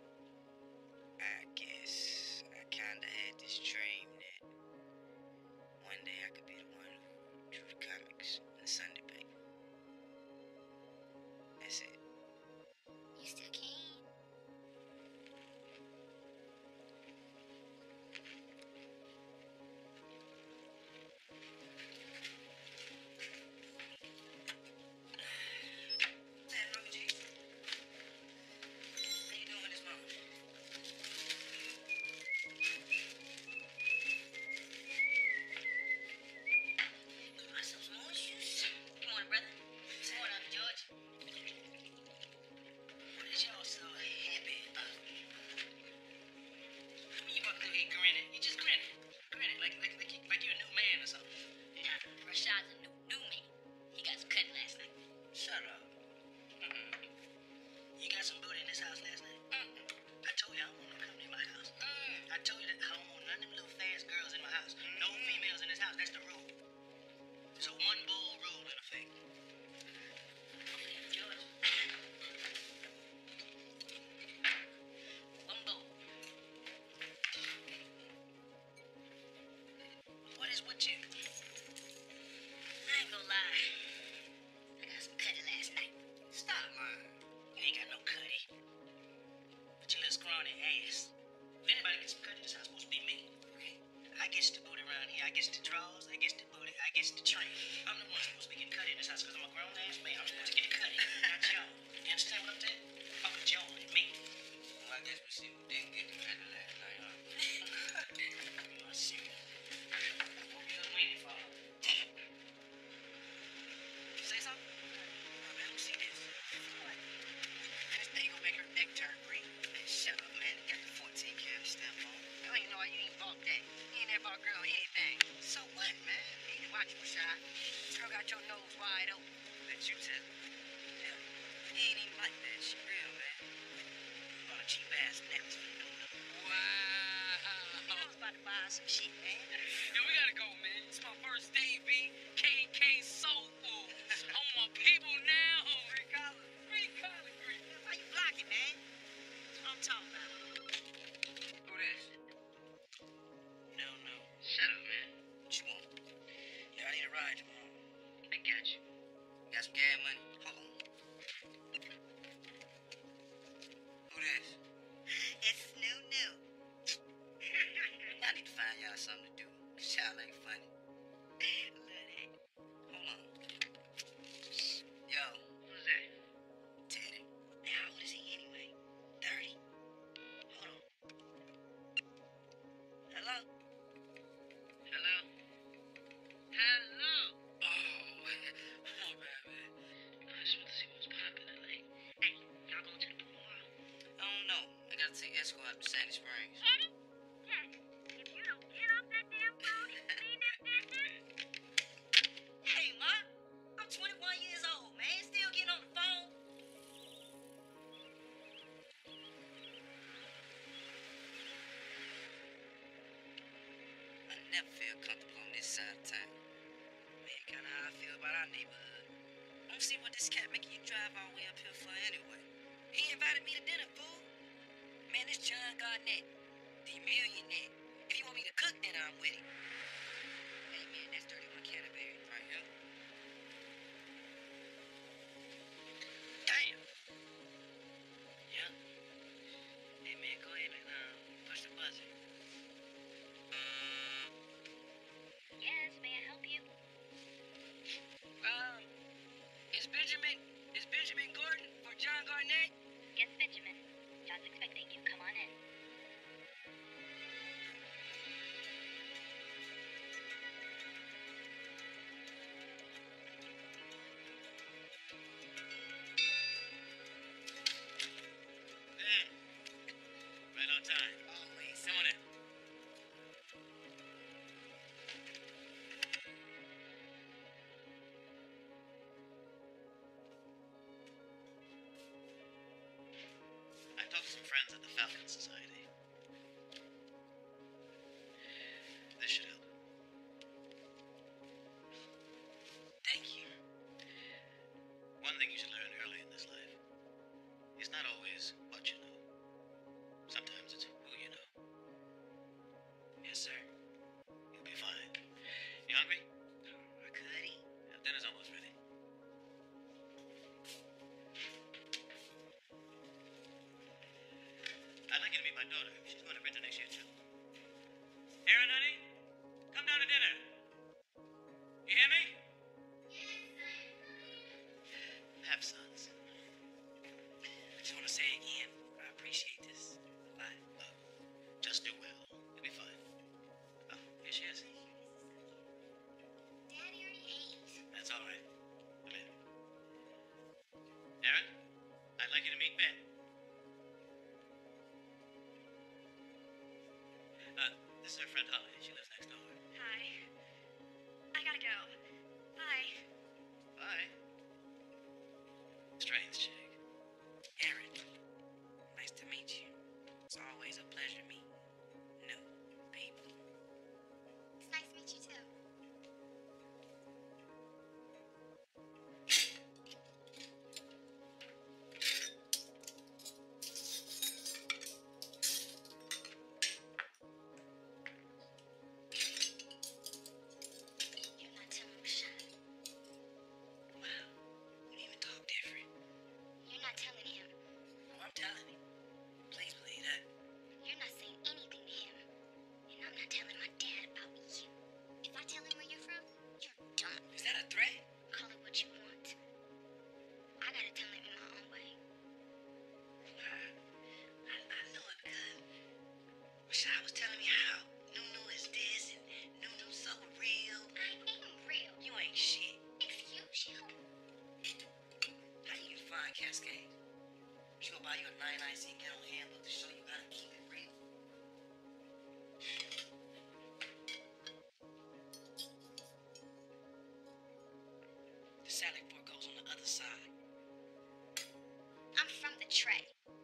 I guess I kinda had this dream that one day I could be the one who drew the comics in the Sunday paper. That's it. You still can. What's that wrong with you? on their ass. If anybody gets cut in this house, it's supposed to be me. Okay? I gets the booty around here. I gets the drawers. I gets the booty. I gets the train. I'm the one supposed to be getting cut in this house because I'm a grown ass man. I'm supposed to get cut in, not y'all. You understand what I'm saying? Fucking Joe and me. Well, I guess we see who didn't get the credit last night, huh? I see you. What you waiting for? Say something? Oh, man, let me see this. What? This thing gonna make her neck turn green. Man, shut up, man. You got the 14 karat stamp on. I don't even know why you ain't bought that. You ain't never bought a girl anything. So what, man? You need to watch your shot. Girl got your nose wide open. Let you tell it. Hell, he ain't even like that. She real, man. You bought a cheap ass necklace for no nothing. You know I was about to buy some shit, man. Yo, we gotta go, man. It's my first day, B. K Soul Food. I want my people now. Free collard green. Why you blocking, man? That's what I'm talking about. Who this? No. Shut up, man. What you want? Yeah, I need a ride tomorrow. I got you. Got some gas money? Hold on. Who this? It's new. I need to find y'all something to do. Cause y'all ain't funny. Love that. Hold on. Yo, Who's that? Teddy. How old is he anyway? 30? Hold on. Hello? Hello? Oh, my bad, man. I just want to see what's poppin' in LA. Hey, y'all going to the pool tomorrow? I don't know. I gotta take Esco out to Sandy Springs. Eddie? Yes. If you don't get off that damn phone and mean that business, Hey, Ma. I'm 21 years old, man. Still getting on the phone. I never feel comfortable on this side of town. Man, kinda how I feel about our neighborhood. I don't see what this cat making you drive all the way up here for anyway. He invited me to dinner, fool. Man, this John Garnett, the millionaire. If you want me to cook dinner, I'm with him. Hey, man, that's 31 Canterbury. Right here. Damn. Yeah? Hey, man, go ahead and push the buzzer. yes, may I help you? Is Benjamin Gordon for John Garnett? Yes, Benjamin. John's expecting you. Come on in. Yeah. Right on time. Always. Come on in. I talked to some friends at the Falcon Society. This should help. Thank you. One thing you should learn early in this life. It's not always what you know. Sometimes it's who you know. Yes, sir. You'll be fine. You hungry? I could eat. Dinner's almost ready. I'd like you to meet my daughter. She's going to Winter next year, too. Erin, honey, come down to dinner. You hear me? Have sons. I just want to say again, I appreciate this a lot. Just do well. You'll be fine. Oh, here she is. Daddy already ate. That's all right. Come in. Erin, I'd like you to meet Ben. This is her friend Holly. She lives next door. Hi. I gotta go. Bye. Bye. Strange chick. Aaron, nice to meet you. It's always a pleasure meeting new people. It's nice to meet you too. Wow, you even talk different. I ain't seen get on hand look to show you gotta keep it real. The salad fork goes on the other side. I'm from the tray.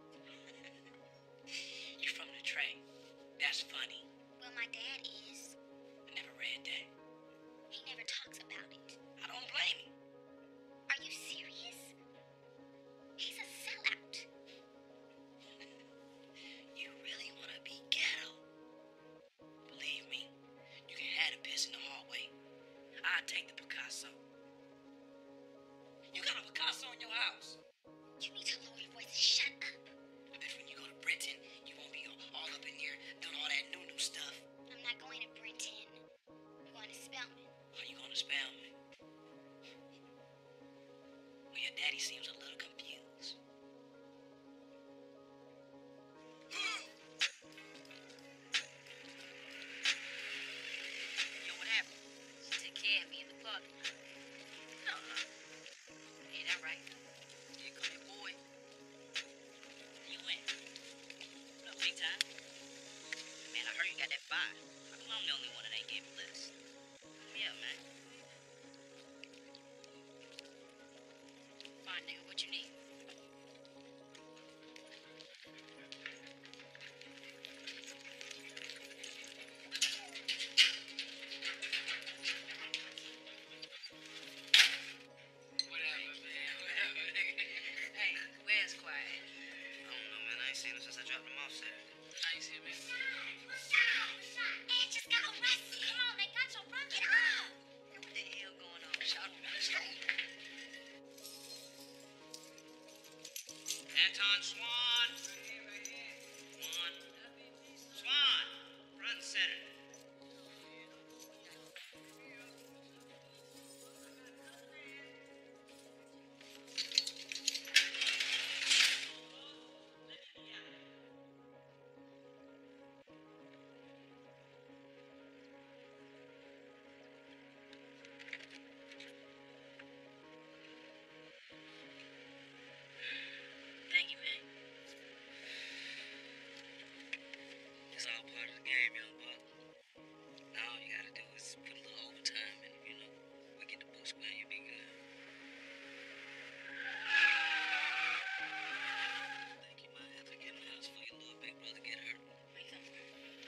You're from the tray. That's funny. Well, my dad is. I never read that. He never talks about it. I don't blame him. Are you serious? He's a sellout. You really wanna be ghetto? Believe me, you can have the piss in the hallway. I'll take the Picasso. You got a Picasso in your house? You need to lower your voice and shut up. I bet when you go to Britain, you won't be all up in here doing all that new stuff. I'm not going to Brenton. I'm going to Spelman. Are you gonna spell me? Well, your daddy seems a little confused. Yo, what happened? She took care of me in the parking lot. No. Ain't that right? Here come your boy. You win. What up, big time? Man, I heard you got that fire. How come I'm the only one that ain't gave you less? Yeah, man. Fine, nigga, what you need? Whatever, man. Whatever, nigga. Hey, where's Quiet? I don't know, man. I ain't seen him since I dropped him off Saturday. I ain't seen me. Ed just got arrested. Come on, they got your brother. Get up. Hey, what the hell going on? Shout him out. Anton Swan. Swan. Front and center. Thank you, man. It's all part of the game, young buck. Now all you gotta do is put a little overtime and, we get the book square and you'll be good. I think you might have to get in the house for your little big brother get hurt. Where you come from?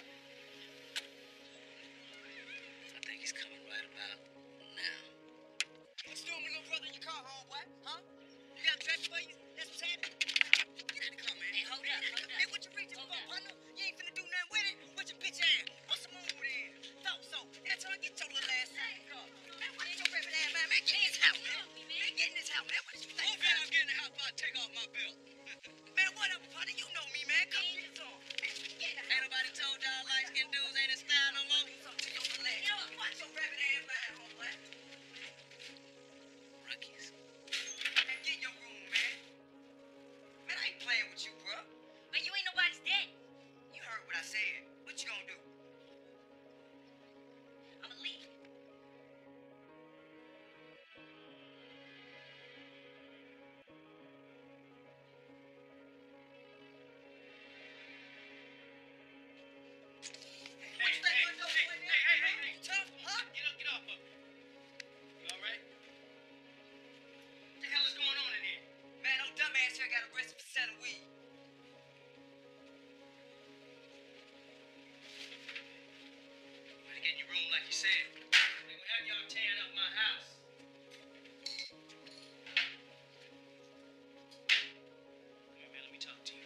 I think he's coming right about now. What's doing with little brother in your car, homeboy? Huh? You got traffic for you? That's what's happening? Get in the car, man. Hey, hold up, hold up. Hey, what you reaching Hold for, up. partner? You ain't finna do nothing with it? What your bitch ass? What's the move then? Thought so. That's how I get your little ass in the car. Man, what's your rabbit ass, man? Man, get in this house, man. Man, get in this house, man. What did you think? Man, I'm getting the house before I take off my belt. Man, whatever, partner. You know me, man. Come get some. Man, get in the Ain't house. nobody told y'all light-skinned dudes ain't in style no more? Something to your little ass. You know what? Watch your rabbit ass, man, homeboy. Rookies. Man, get in your room, man. Man, I ain't playing with you, bro. Man, you ain't nobody's daddy. You heard what I said. What you gonna do? I'ma leave. What you think gonna do? Hey. You tough, huh? Get off of me. You all right? What the hell is going on in here? Man, no dumbass here got arrested for selling weed. Better get in your room like you said. They gonna have y'all tearing up my house. Come here, man. Let me talk to you.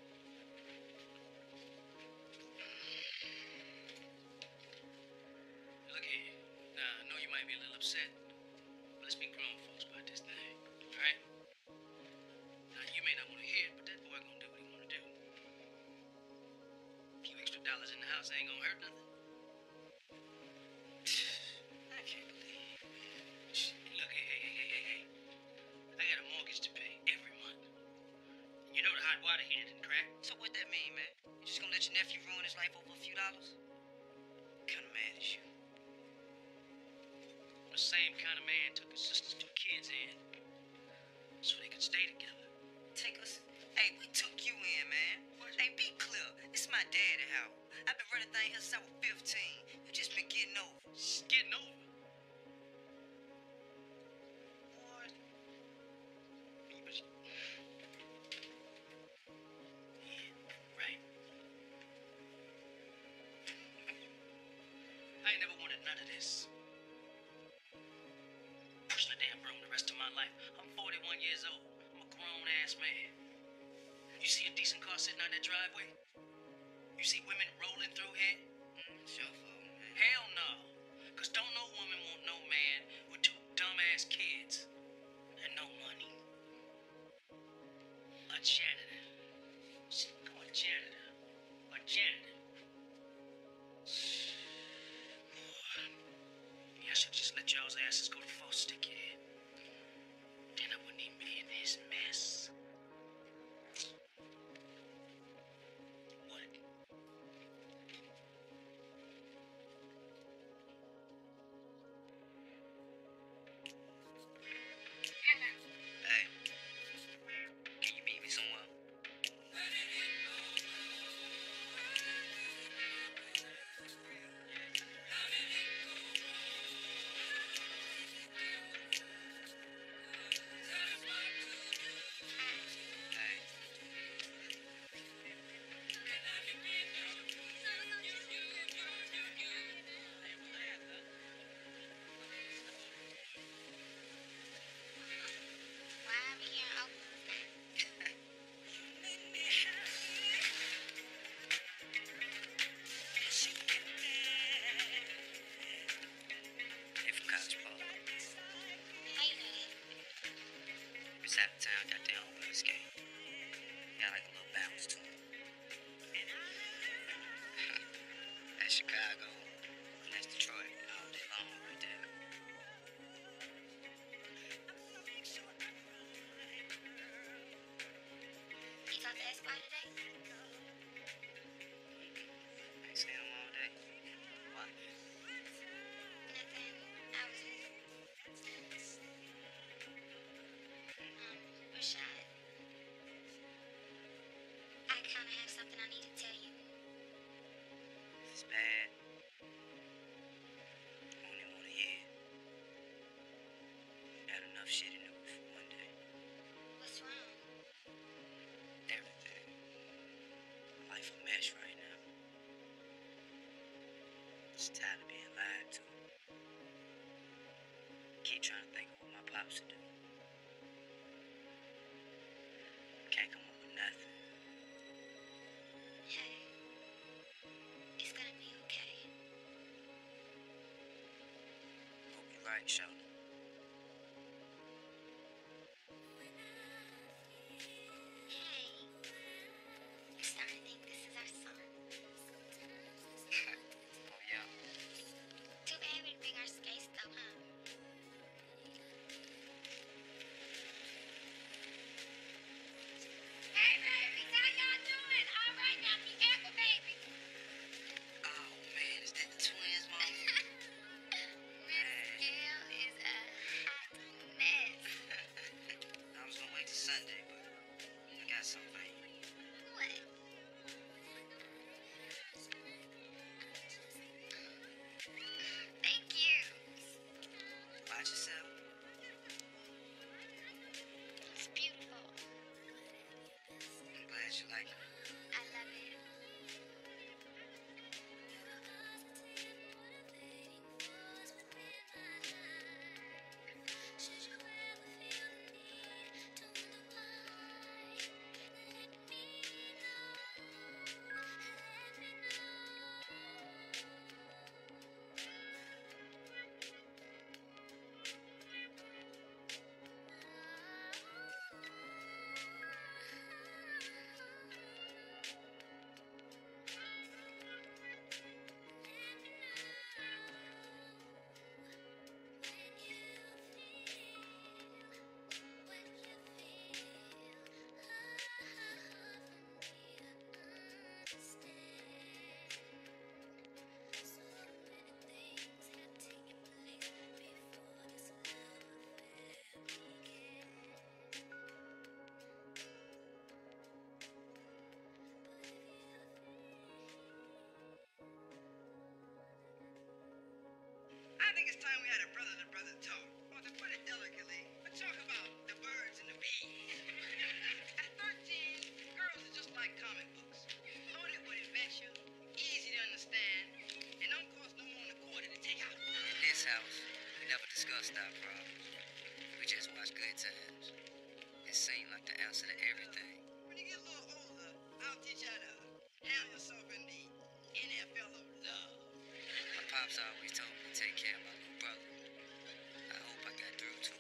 Look here. Now, I know you might be a little upset, but let's be grown folks about this thing, all right? Now, you may not want to hear it, but that boy gonna do what he wanna do. A few extra dollars in the house ain't gonna hurt nothing. I can't believe. Look, hey. I got a mortgage to pay every month. You know the hot water heater didn't crack. So what that mean, man? You just gonna let your nephew ruin his life over a few dollars? Kinda mad at you. The same kind of man took his sister's 2 kids in so they could stay together. Take us Hey, we took you in, man. Hey, be clear. This is my daddy house. I've been running things here since I was 15. You just been getting over. Getting over. Boy, Right. I ain't never wanted none of this. Pushing a damn broom the rest of my life. I'm 41 years old. I'm a grown-ass man. You see a decent car sitting out that driveway? You see women rolling through here? sure, man. Hell no. Cause don't no woman want no man with two dumbass kids and no money. A janitor. Shit, go a janitor. A janitor. Boy. Yeah, I should just let y'all's asses go to foster kid. Then I wouldn't even be in this mess. What? Hey, can you meet me somewhere? Hey. Why are we here in Oakland? Hey, from College Park. How you know that? It's out of town, got their own place game. Got like a little bounce to it. That's Chicago. That's Detroit. All day long right there. You talked to Esquire today? I ain't seen them all day. What? Nothing. I was Rashad. I kinda have something I need to tell you. It's bad. Only want to hear. Had enough shitty news for one day. What's wrong? Everything. Life a mess right now. Just tired of being lied to. Keep trying to think of what my pops would do. Can't come up with nothing. Hey, it's gonna be okay. Hope you're right, Sheldon. Hey, I'm starting to think this is our son. Oh, yeah. Too bad we didn't bring our skates though, huh? Hey, babies, how y'all doing? All right, now be careful, baby. Oh, man, is that the twins, Mom? Miss Gail is time we had a brother-to-brother talk. Or to put it delicately, a talk about the birds and the bees. At 13, girls are just like comic books. Loaded with adventure, easy to understand, and don't cost no more than a quarter to take out. In this house, we never discussed our problems. We just watched Good Times. It seemed like the answer to everything. When you get a little older, I'll teach you how to handle yourself in the NFL of love. My pops always told me to take care of my little brother. I hope I got through to him.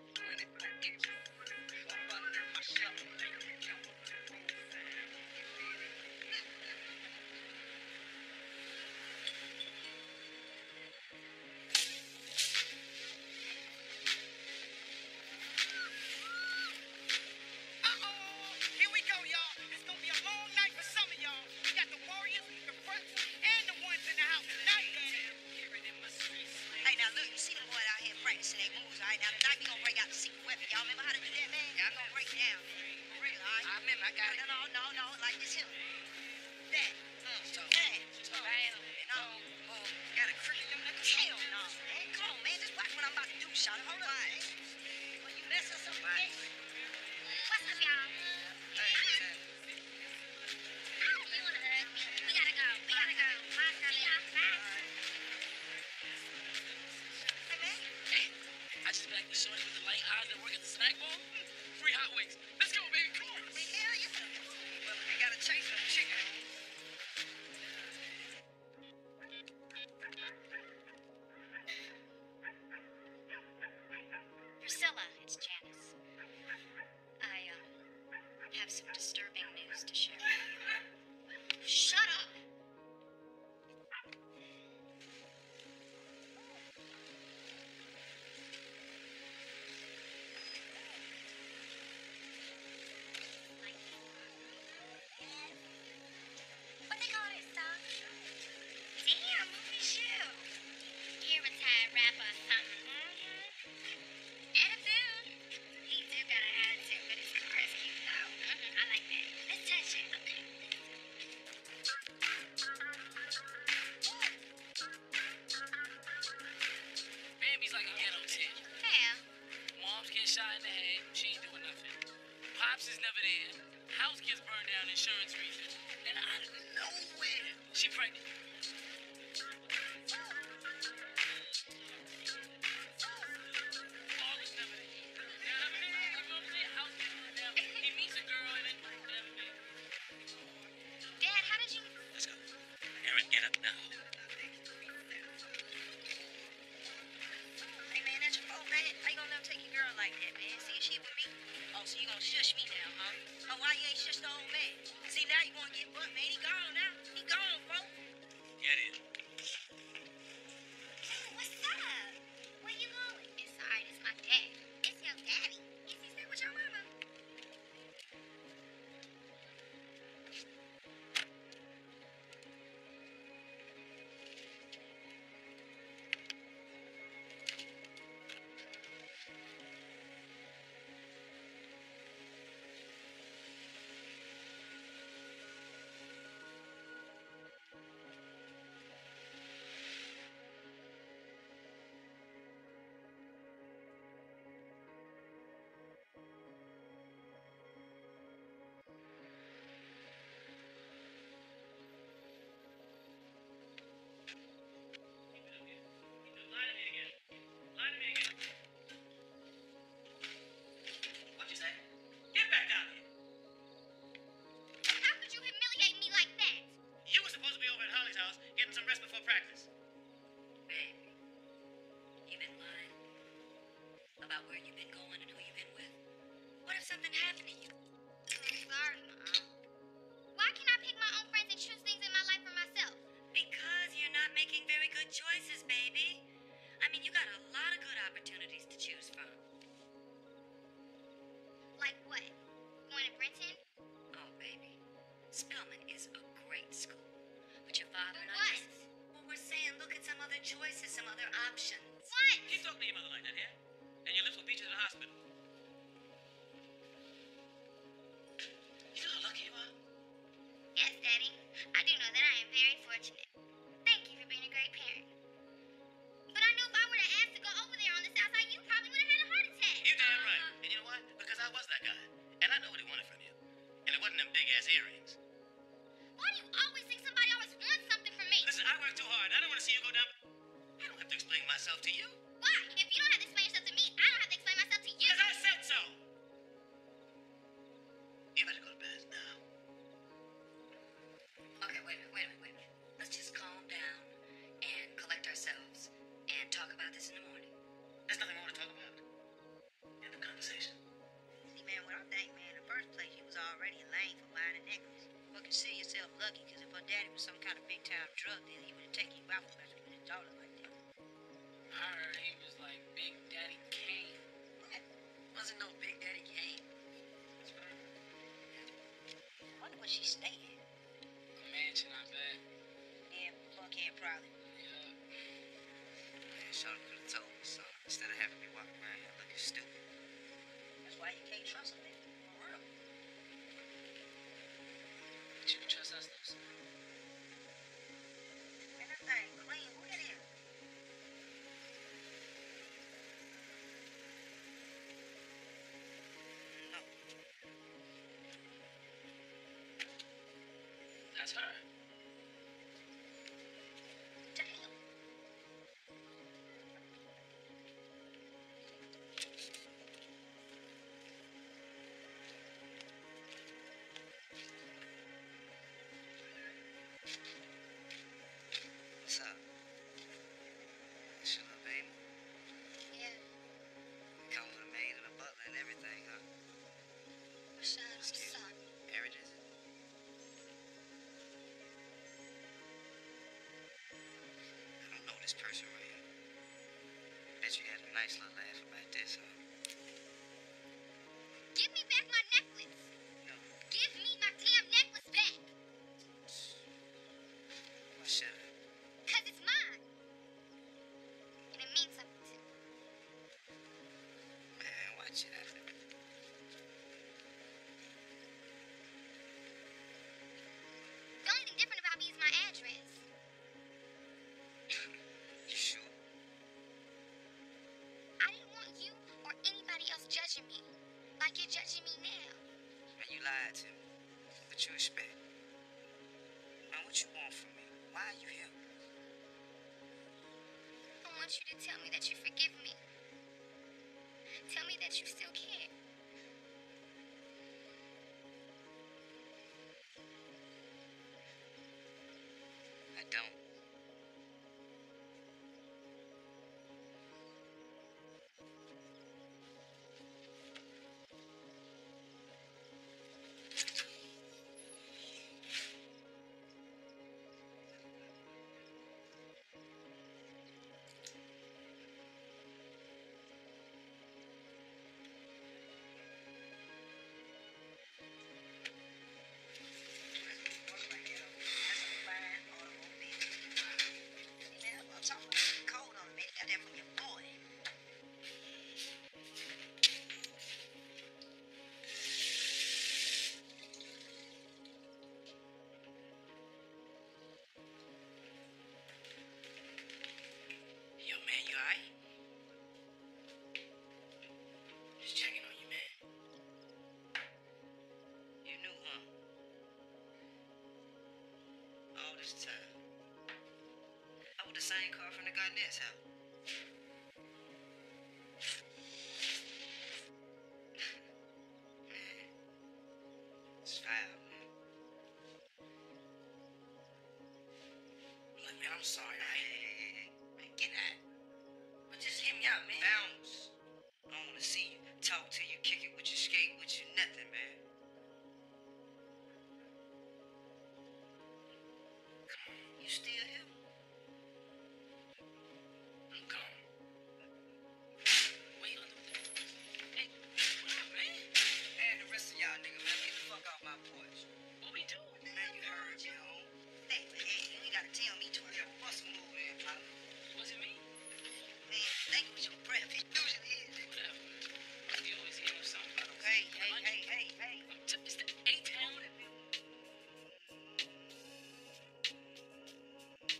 Here we go, y'all. It's gonna be a long night for some of y'all. We got the Warriors, the Fronts, and the ones in the house tonight, Daddy. Hey, now look, you see them boys out here practicing their moves, all right? Now tonight we gonna break out the secret weapon. Y'all remember how to do that, man? Yeah, I'm gonna break it down. For real, all right? I remember, I got it. No, like this here. That. So, That. bam, No. Gotta cricket them knuckles. Hell no, man. Come on, man. Just watch what I'm about to do, Shawty. Hold on. When you mess us up again. What's up, y'all? You wanna hug me? We gotta go. Bye, Sally. Bye. Hey, man. I just backed the shorty with the light eyes that work at the snack bar. Free hot wings. Let's go, baby. Come on. Hey, hell, you well, I gotta chase them chicken. Priscilla, it's Janice. I, have some disturbing news to share with you. Shut up! What they call this, dog? Damn, movie shoe. He retired rapper or something. Attitude. He do got an attitude, but his car is cute though. I like that. Let's touch it. Okay. Baby's like a ghetto chick. Hell, Mom's get shot in the head. She ain't doing nothing. Pops is never there. House gets burned down insurance reasons. And out of nowhere, she pregnant. August never there. You know what I'm saying? House gets burned down. He meets a girl and then everything. Dad, how did you? Let's go. Aaron, get up now. Hey, man, that's your fault, man. How you gonna let him take your girl like that, man? See, she with me. Oh, so you gonna shush me now, huh? Oh, why you ain't shush the old man? See, now you gonna get butt, man. He gone now. He gone, folks. Get in. What's up? Where you going? It's alright. It's my dad. It's your daddy. Is he stay with your mama? What'd you say? Get back down here. How could you humiliate me like that? You were supposed to be over at Holly's house getting some rest before practice. babe, you been lying about where you've been going and who you've been with? What if something happened to you? I'm sorry, Mom. Why can't I pick my own friends and choose things in my life for myself? Because you're not making very good choices, baby. I mean, you got a lot of good opportunities to choose from. Like what? Going to Brenton? Oh, baby, Spelman is a great school. But your father and I What? just... Well, we're saying look at some other choices, some other options. What? Keep talking to your mother like that, yeah? And your lips will beat you to the hospital. You know how lucky you are? Yes, Daddy. I do know that I am very fortunate. Thank you for being a great parent. But I knew if I were to consider yourself lucky, because if her daddy was some kind of big time drug dealer, he would have taken you out for messing with his daughter like that. I heard he was like Big Daddy Kane. Wasn't no Big Daddy Kane. Wonder where she stayed. A mansion, I bet. Yeah, Buckhead probably. Yeah. Man, Shawty could have told me something instead of having me walk around here looking stupid. That's why you can't trust her, man. For real. But you can trust us, though. Man, that thing clean. Who that is? No. That's her. Damn. What's up? It's your little baby. Yeah, Come with a maid and a butler and everything, huh? Rashad, I'm Excuse me. sorry. Aaron, is it? I don't know this person right here. Bet you had a nice little laugh about this, huh? Give me back my necklace. No. Give me my damn necklace back. Why should I? Because it's mine. And it means something to me. Man, watch it out. The only thing different about me is my address. You sure? I didn't want you or anybody else judging me like you're judging me now. Man, you lied to me. What you expect? Man, what you want from me? Why are you here? I want you to tell me that you forgive me. Tell me that you still care. I don't. Yo, man, you alright? Just checking on you, man. You knew, huh? All this time. I was the same car from the Garnett's house. Man, it's foul, man. Look, man, I'm sorry, Hey, alright? hey, hey, hey. Man, get out. But just hear me out, man. Bounce. I don't want to see you talk till you kick it with your skate with your nothing, man. You still here? I'm gone. Wait, look. Hey, what up, man? And the rest of y'all niggas, man, get the fuck off my porch. What we doing? Man, you heard me, home. Hey, you ain't gotta tell me twice. Yeah, bust a move in, partner. Was it me? Man, think it was your breath. It usually is. Whatever. You always hear something. I don't Hey, see. hey, hey, hey, hey. It's the A-Town.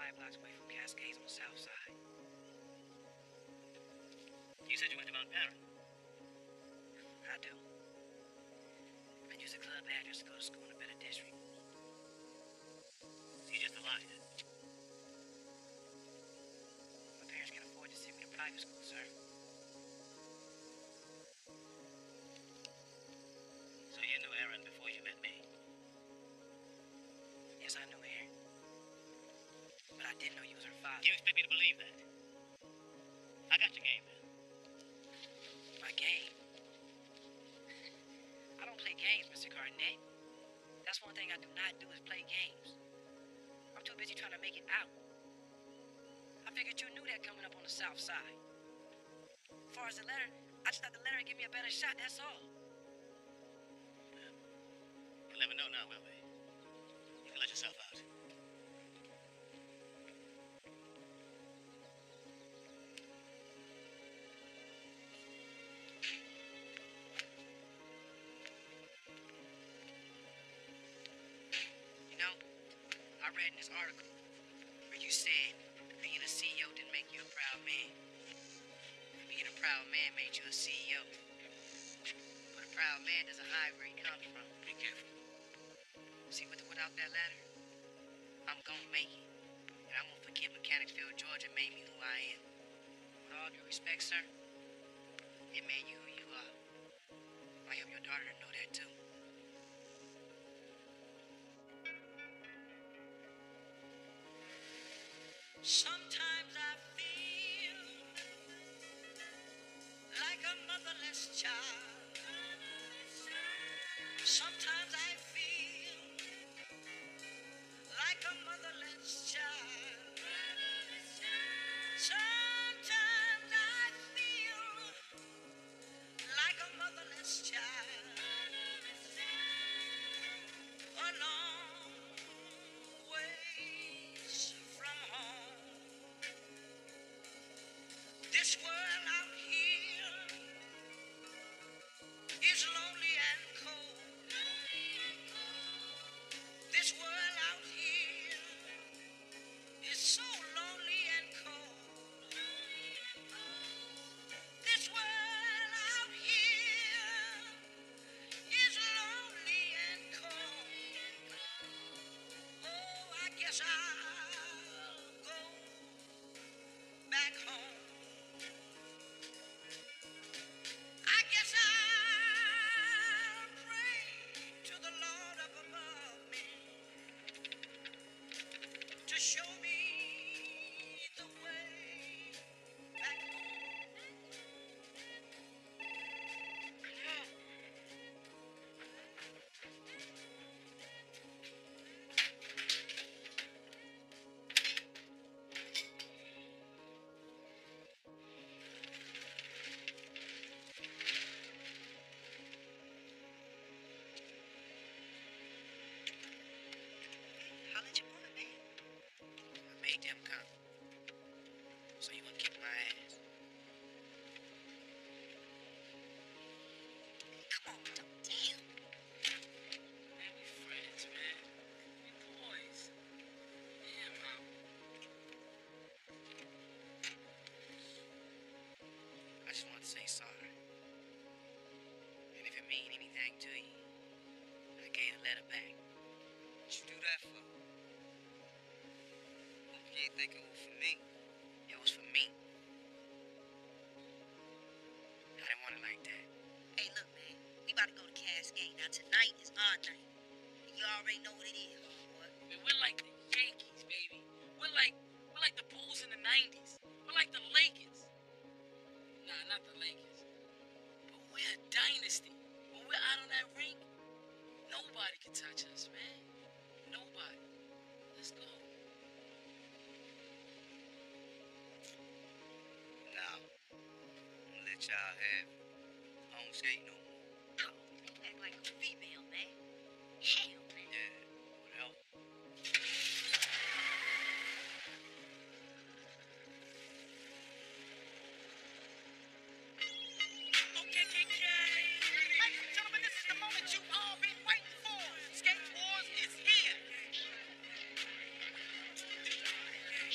5 blocks away from Cascades on the south side. You said you went to Mount Paran. I do. I use a club address to go to school in a better district. You just lied. My parents can't afford to send me to private school, sir. So you knew Aaron before you met me? Yes, I knew Aaron. But I didn't know you was her father. You expect me to believe that? I got your game, man. My game? I don't play games, Mr. Garnett. That's one thing I do not do is play games. I'm too busy trying to make it out. I figured you knew that coming up on the south side. As far as the letter, I just thought the letter would give me a better shot, that's all. We'll never know now, will we? You can let yourself out. You know, I read in this article where you said being a CEO didn't make you a proud man. Being a proud man made you a CEO. But a proud man doesn't hide where he comes from. Be careful. See, with or without that letter, I'm gonna make it. And I'm gonna forget Mechanicsville, Georgia made me who I am. With all due respect, sir, it made you who you are. I hope your daughter to know that too. Sometimes I feel like a motherless child. Sometimes I feel like a motherless child. Sometimes I feel like a motherless child. A long ways from home. This world out here is lonely and cold. This world out here is so lonely and cold. This world out here is lonely and cold. Oh, I guess I'll go back home. I guess I'll pray to the Lord up above me to show me the way back home. Holla at your woman, man. I made them come. So you wanna kick my ass? Come on, damn. Man, we friends, man. We boys. Yeah, Mom. I just want to say sorry. And if it mean anything to you, I gave the letter back. What you do that for? Hope you ain't think it was for me. It was for me. I didn't want it like that. Hey, look, man. We about to go to Cascade. Now, tonight is our night. And you already know what it is, boy. Man, we're like the Yankees, baby. We're like the Bulls in the 90s. We're like the Lakers. Nah, not the Lakers. But we're a dynasty. When we're out on that rink, nobody can touch us, man. Nobody. Let's go. Nah, I'm gonna let y'all have it. I don't skate no more. Oh, you act like a female, man. Hell, man. Yeah, whatever. Okay, ladies and gentlemen, this is the moment you've all been waiting for. Skate Wars is here.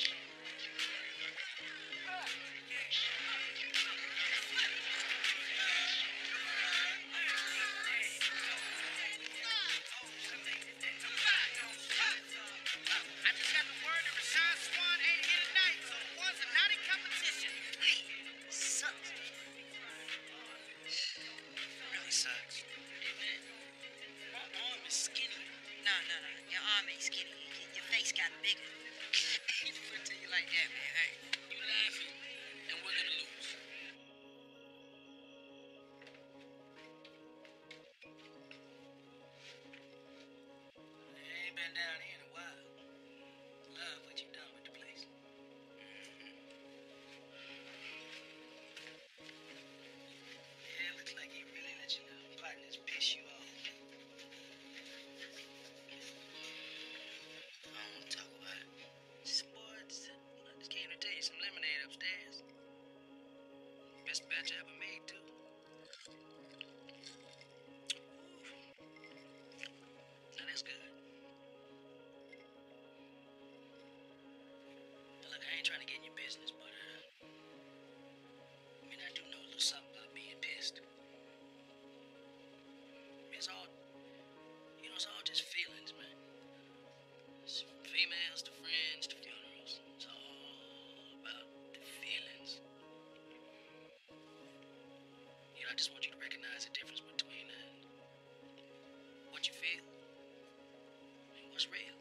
bigger. You put it to you like that, man. Hey. You laughing, and we're gonna lose. I ain't been down here in a while. Love what you done with the place. Yeah, it looks like he really let your little partners piss you off. I don't want to talk about it. Boy, I just came to tell you some lemonade upstairs. Best batch I ever made, too. Now that's good. Now look, I ain't trying to get in your business, but I mean, I do know a little something about being pissed. It's all, it's all just feelings, man. It's from females to friends to funerals. It's all about the feelings. I just want you to recognize the difference between what you feel and what's real.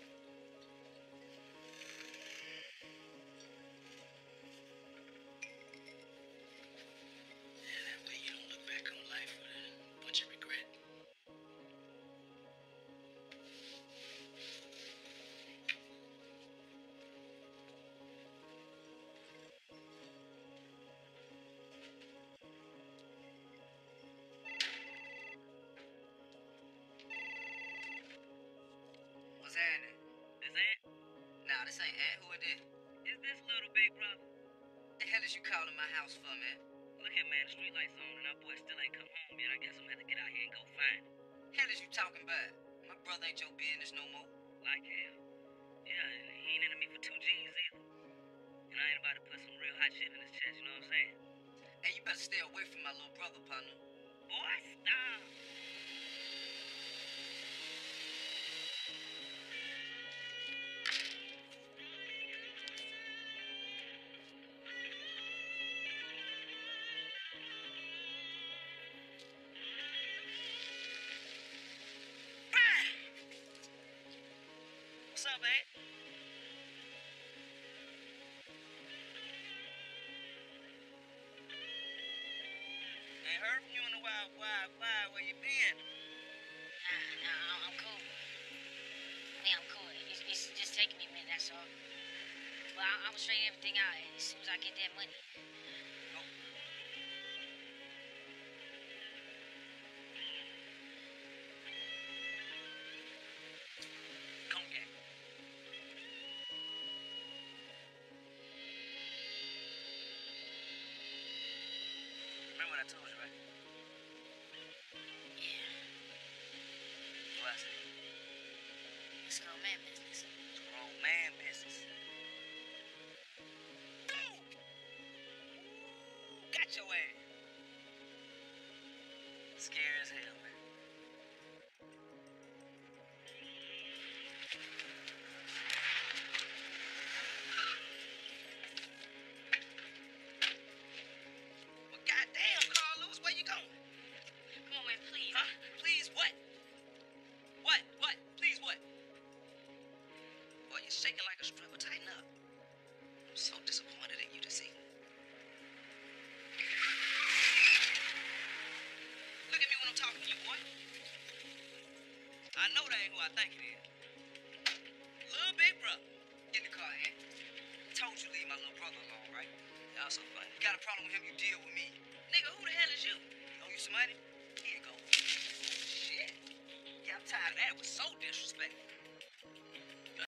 And that way you don't look back on life with a bunch of regret. What's happening? This Ant? Nah, this ain't Ant. Who it is? Is this little big brother? The hell is you calling my house for, man? Look here, man, the street lights on and our boy still ain't come home yet. I guess I'm gonna have to get out here and go find him. Hell is you talking about? My brother ain't your business no more. Like hell. Yeah, and he ain't into me for 2 G's either. And I ain't about to put some real hot shit in his chest, you know what I'm saying? Hey, you better stay away from my little brother, partner. Boy, stop. What's up, man? Ain't heard from you in a while. Where you been? Nah, I'm cool. I mean, I'm cool. It's just taking me a minute, that's all. But I'm gonna straighten everything out as soon as I get that money. Cognac. Remember what I told you, right? Yeah, What I said? it's grown man business. It's grown man business. Boom! Got your ass. Scary as hell, man. Well, goddamn, Carlos, where you going? Come on, man, please. Huh? Please what? What? Please what? Boy, you're shaking like a stripper. Tighten up. I'm so disappointed in you this evening. Look at me when I'm talking to you, boy. I know that ain't who I think it is. Little big brother. Get in the car, Ant. Told you leave my little brother alone, right? Y'all so funny. You got a problem with him, you deal with me. Nigga, who the hell is you? Owe you some money? Here you go. Shit. Yeah, I'm tired of that. It was so disrespectful.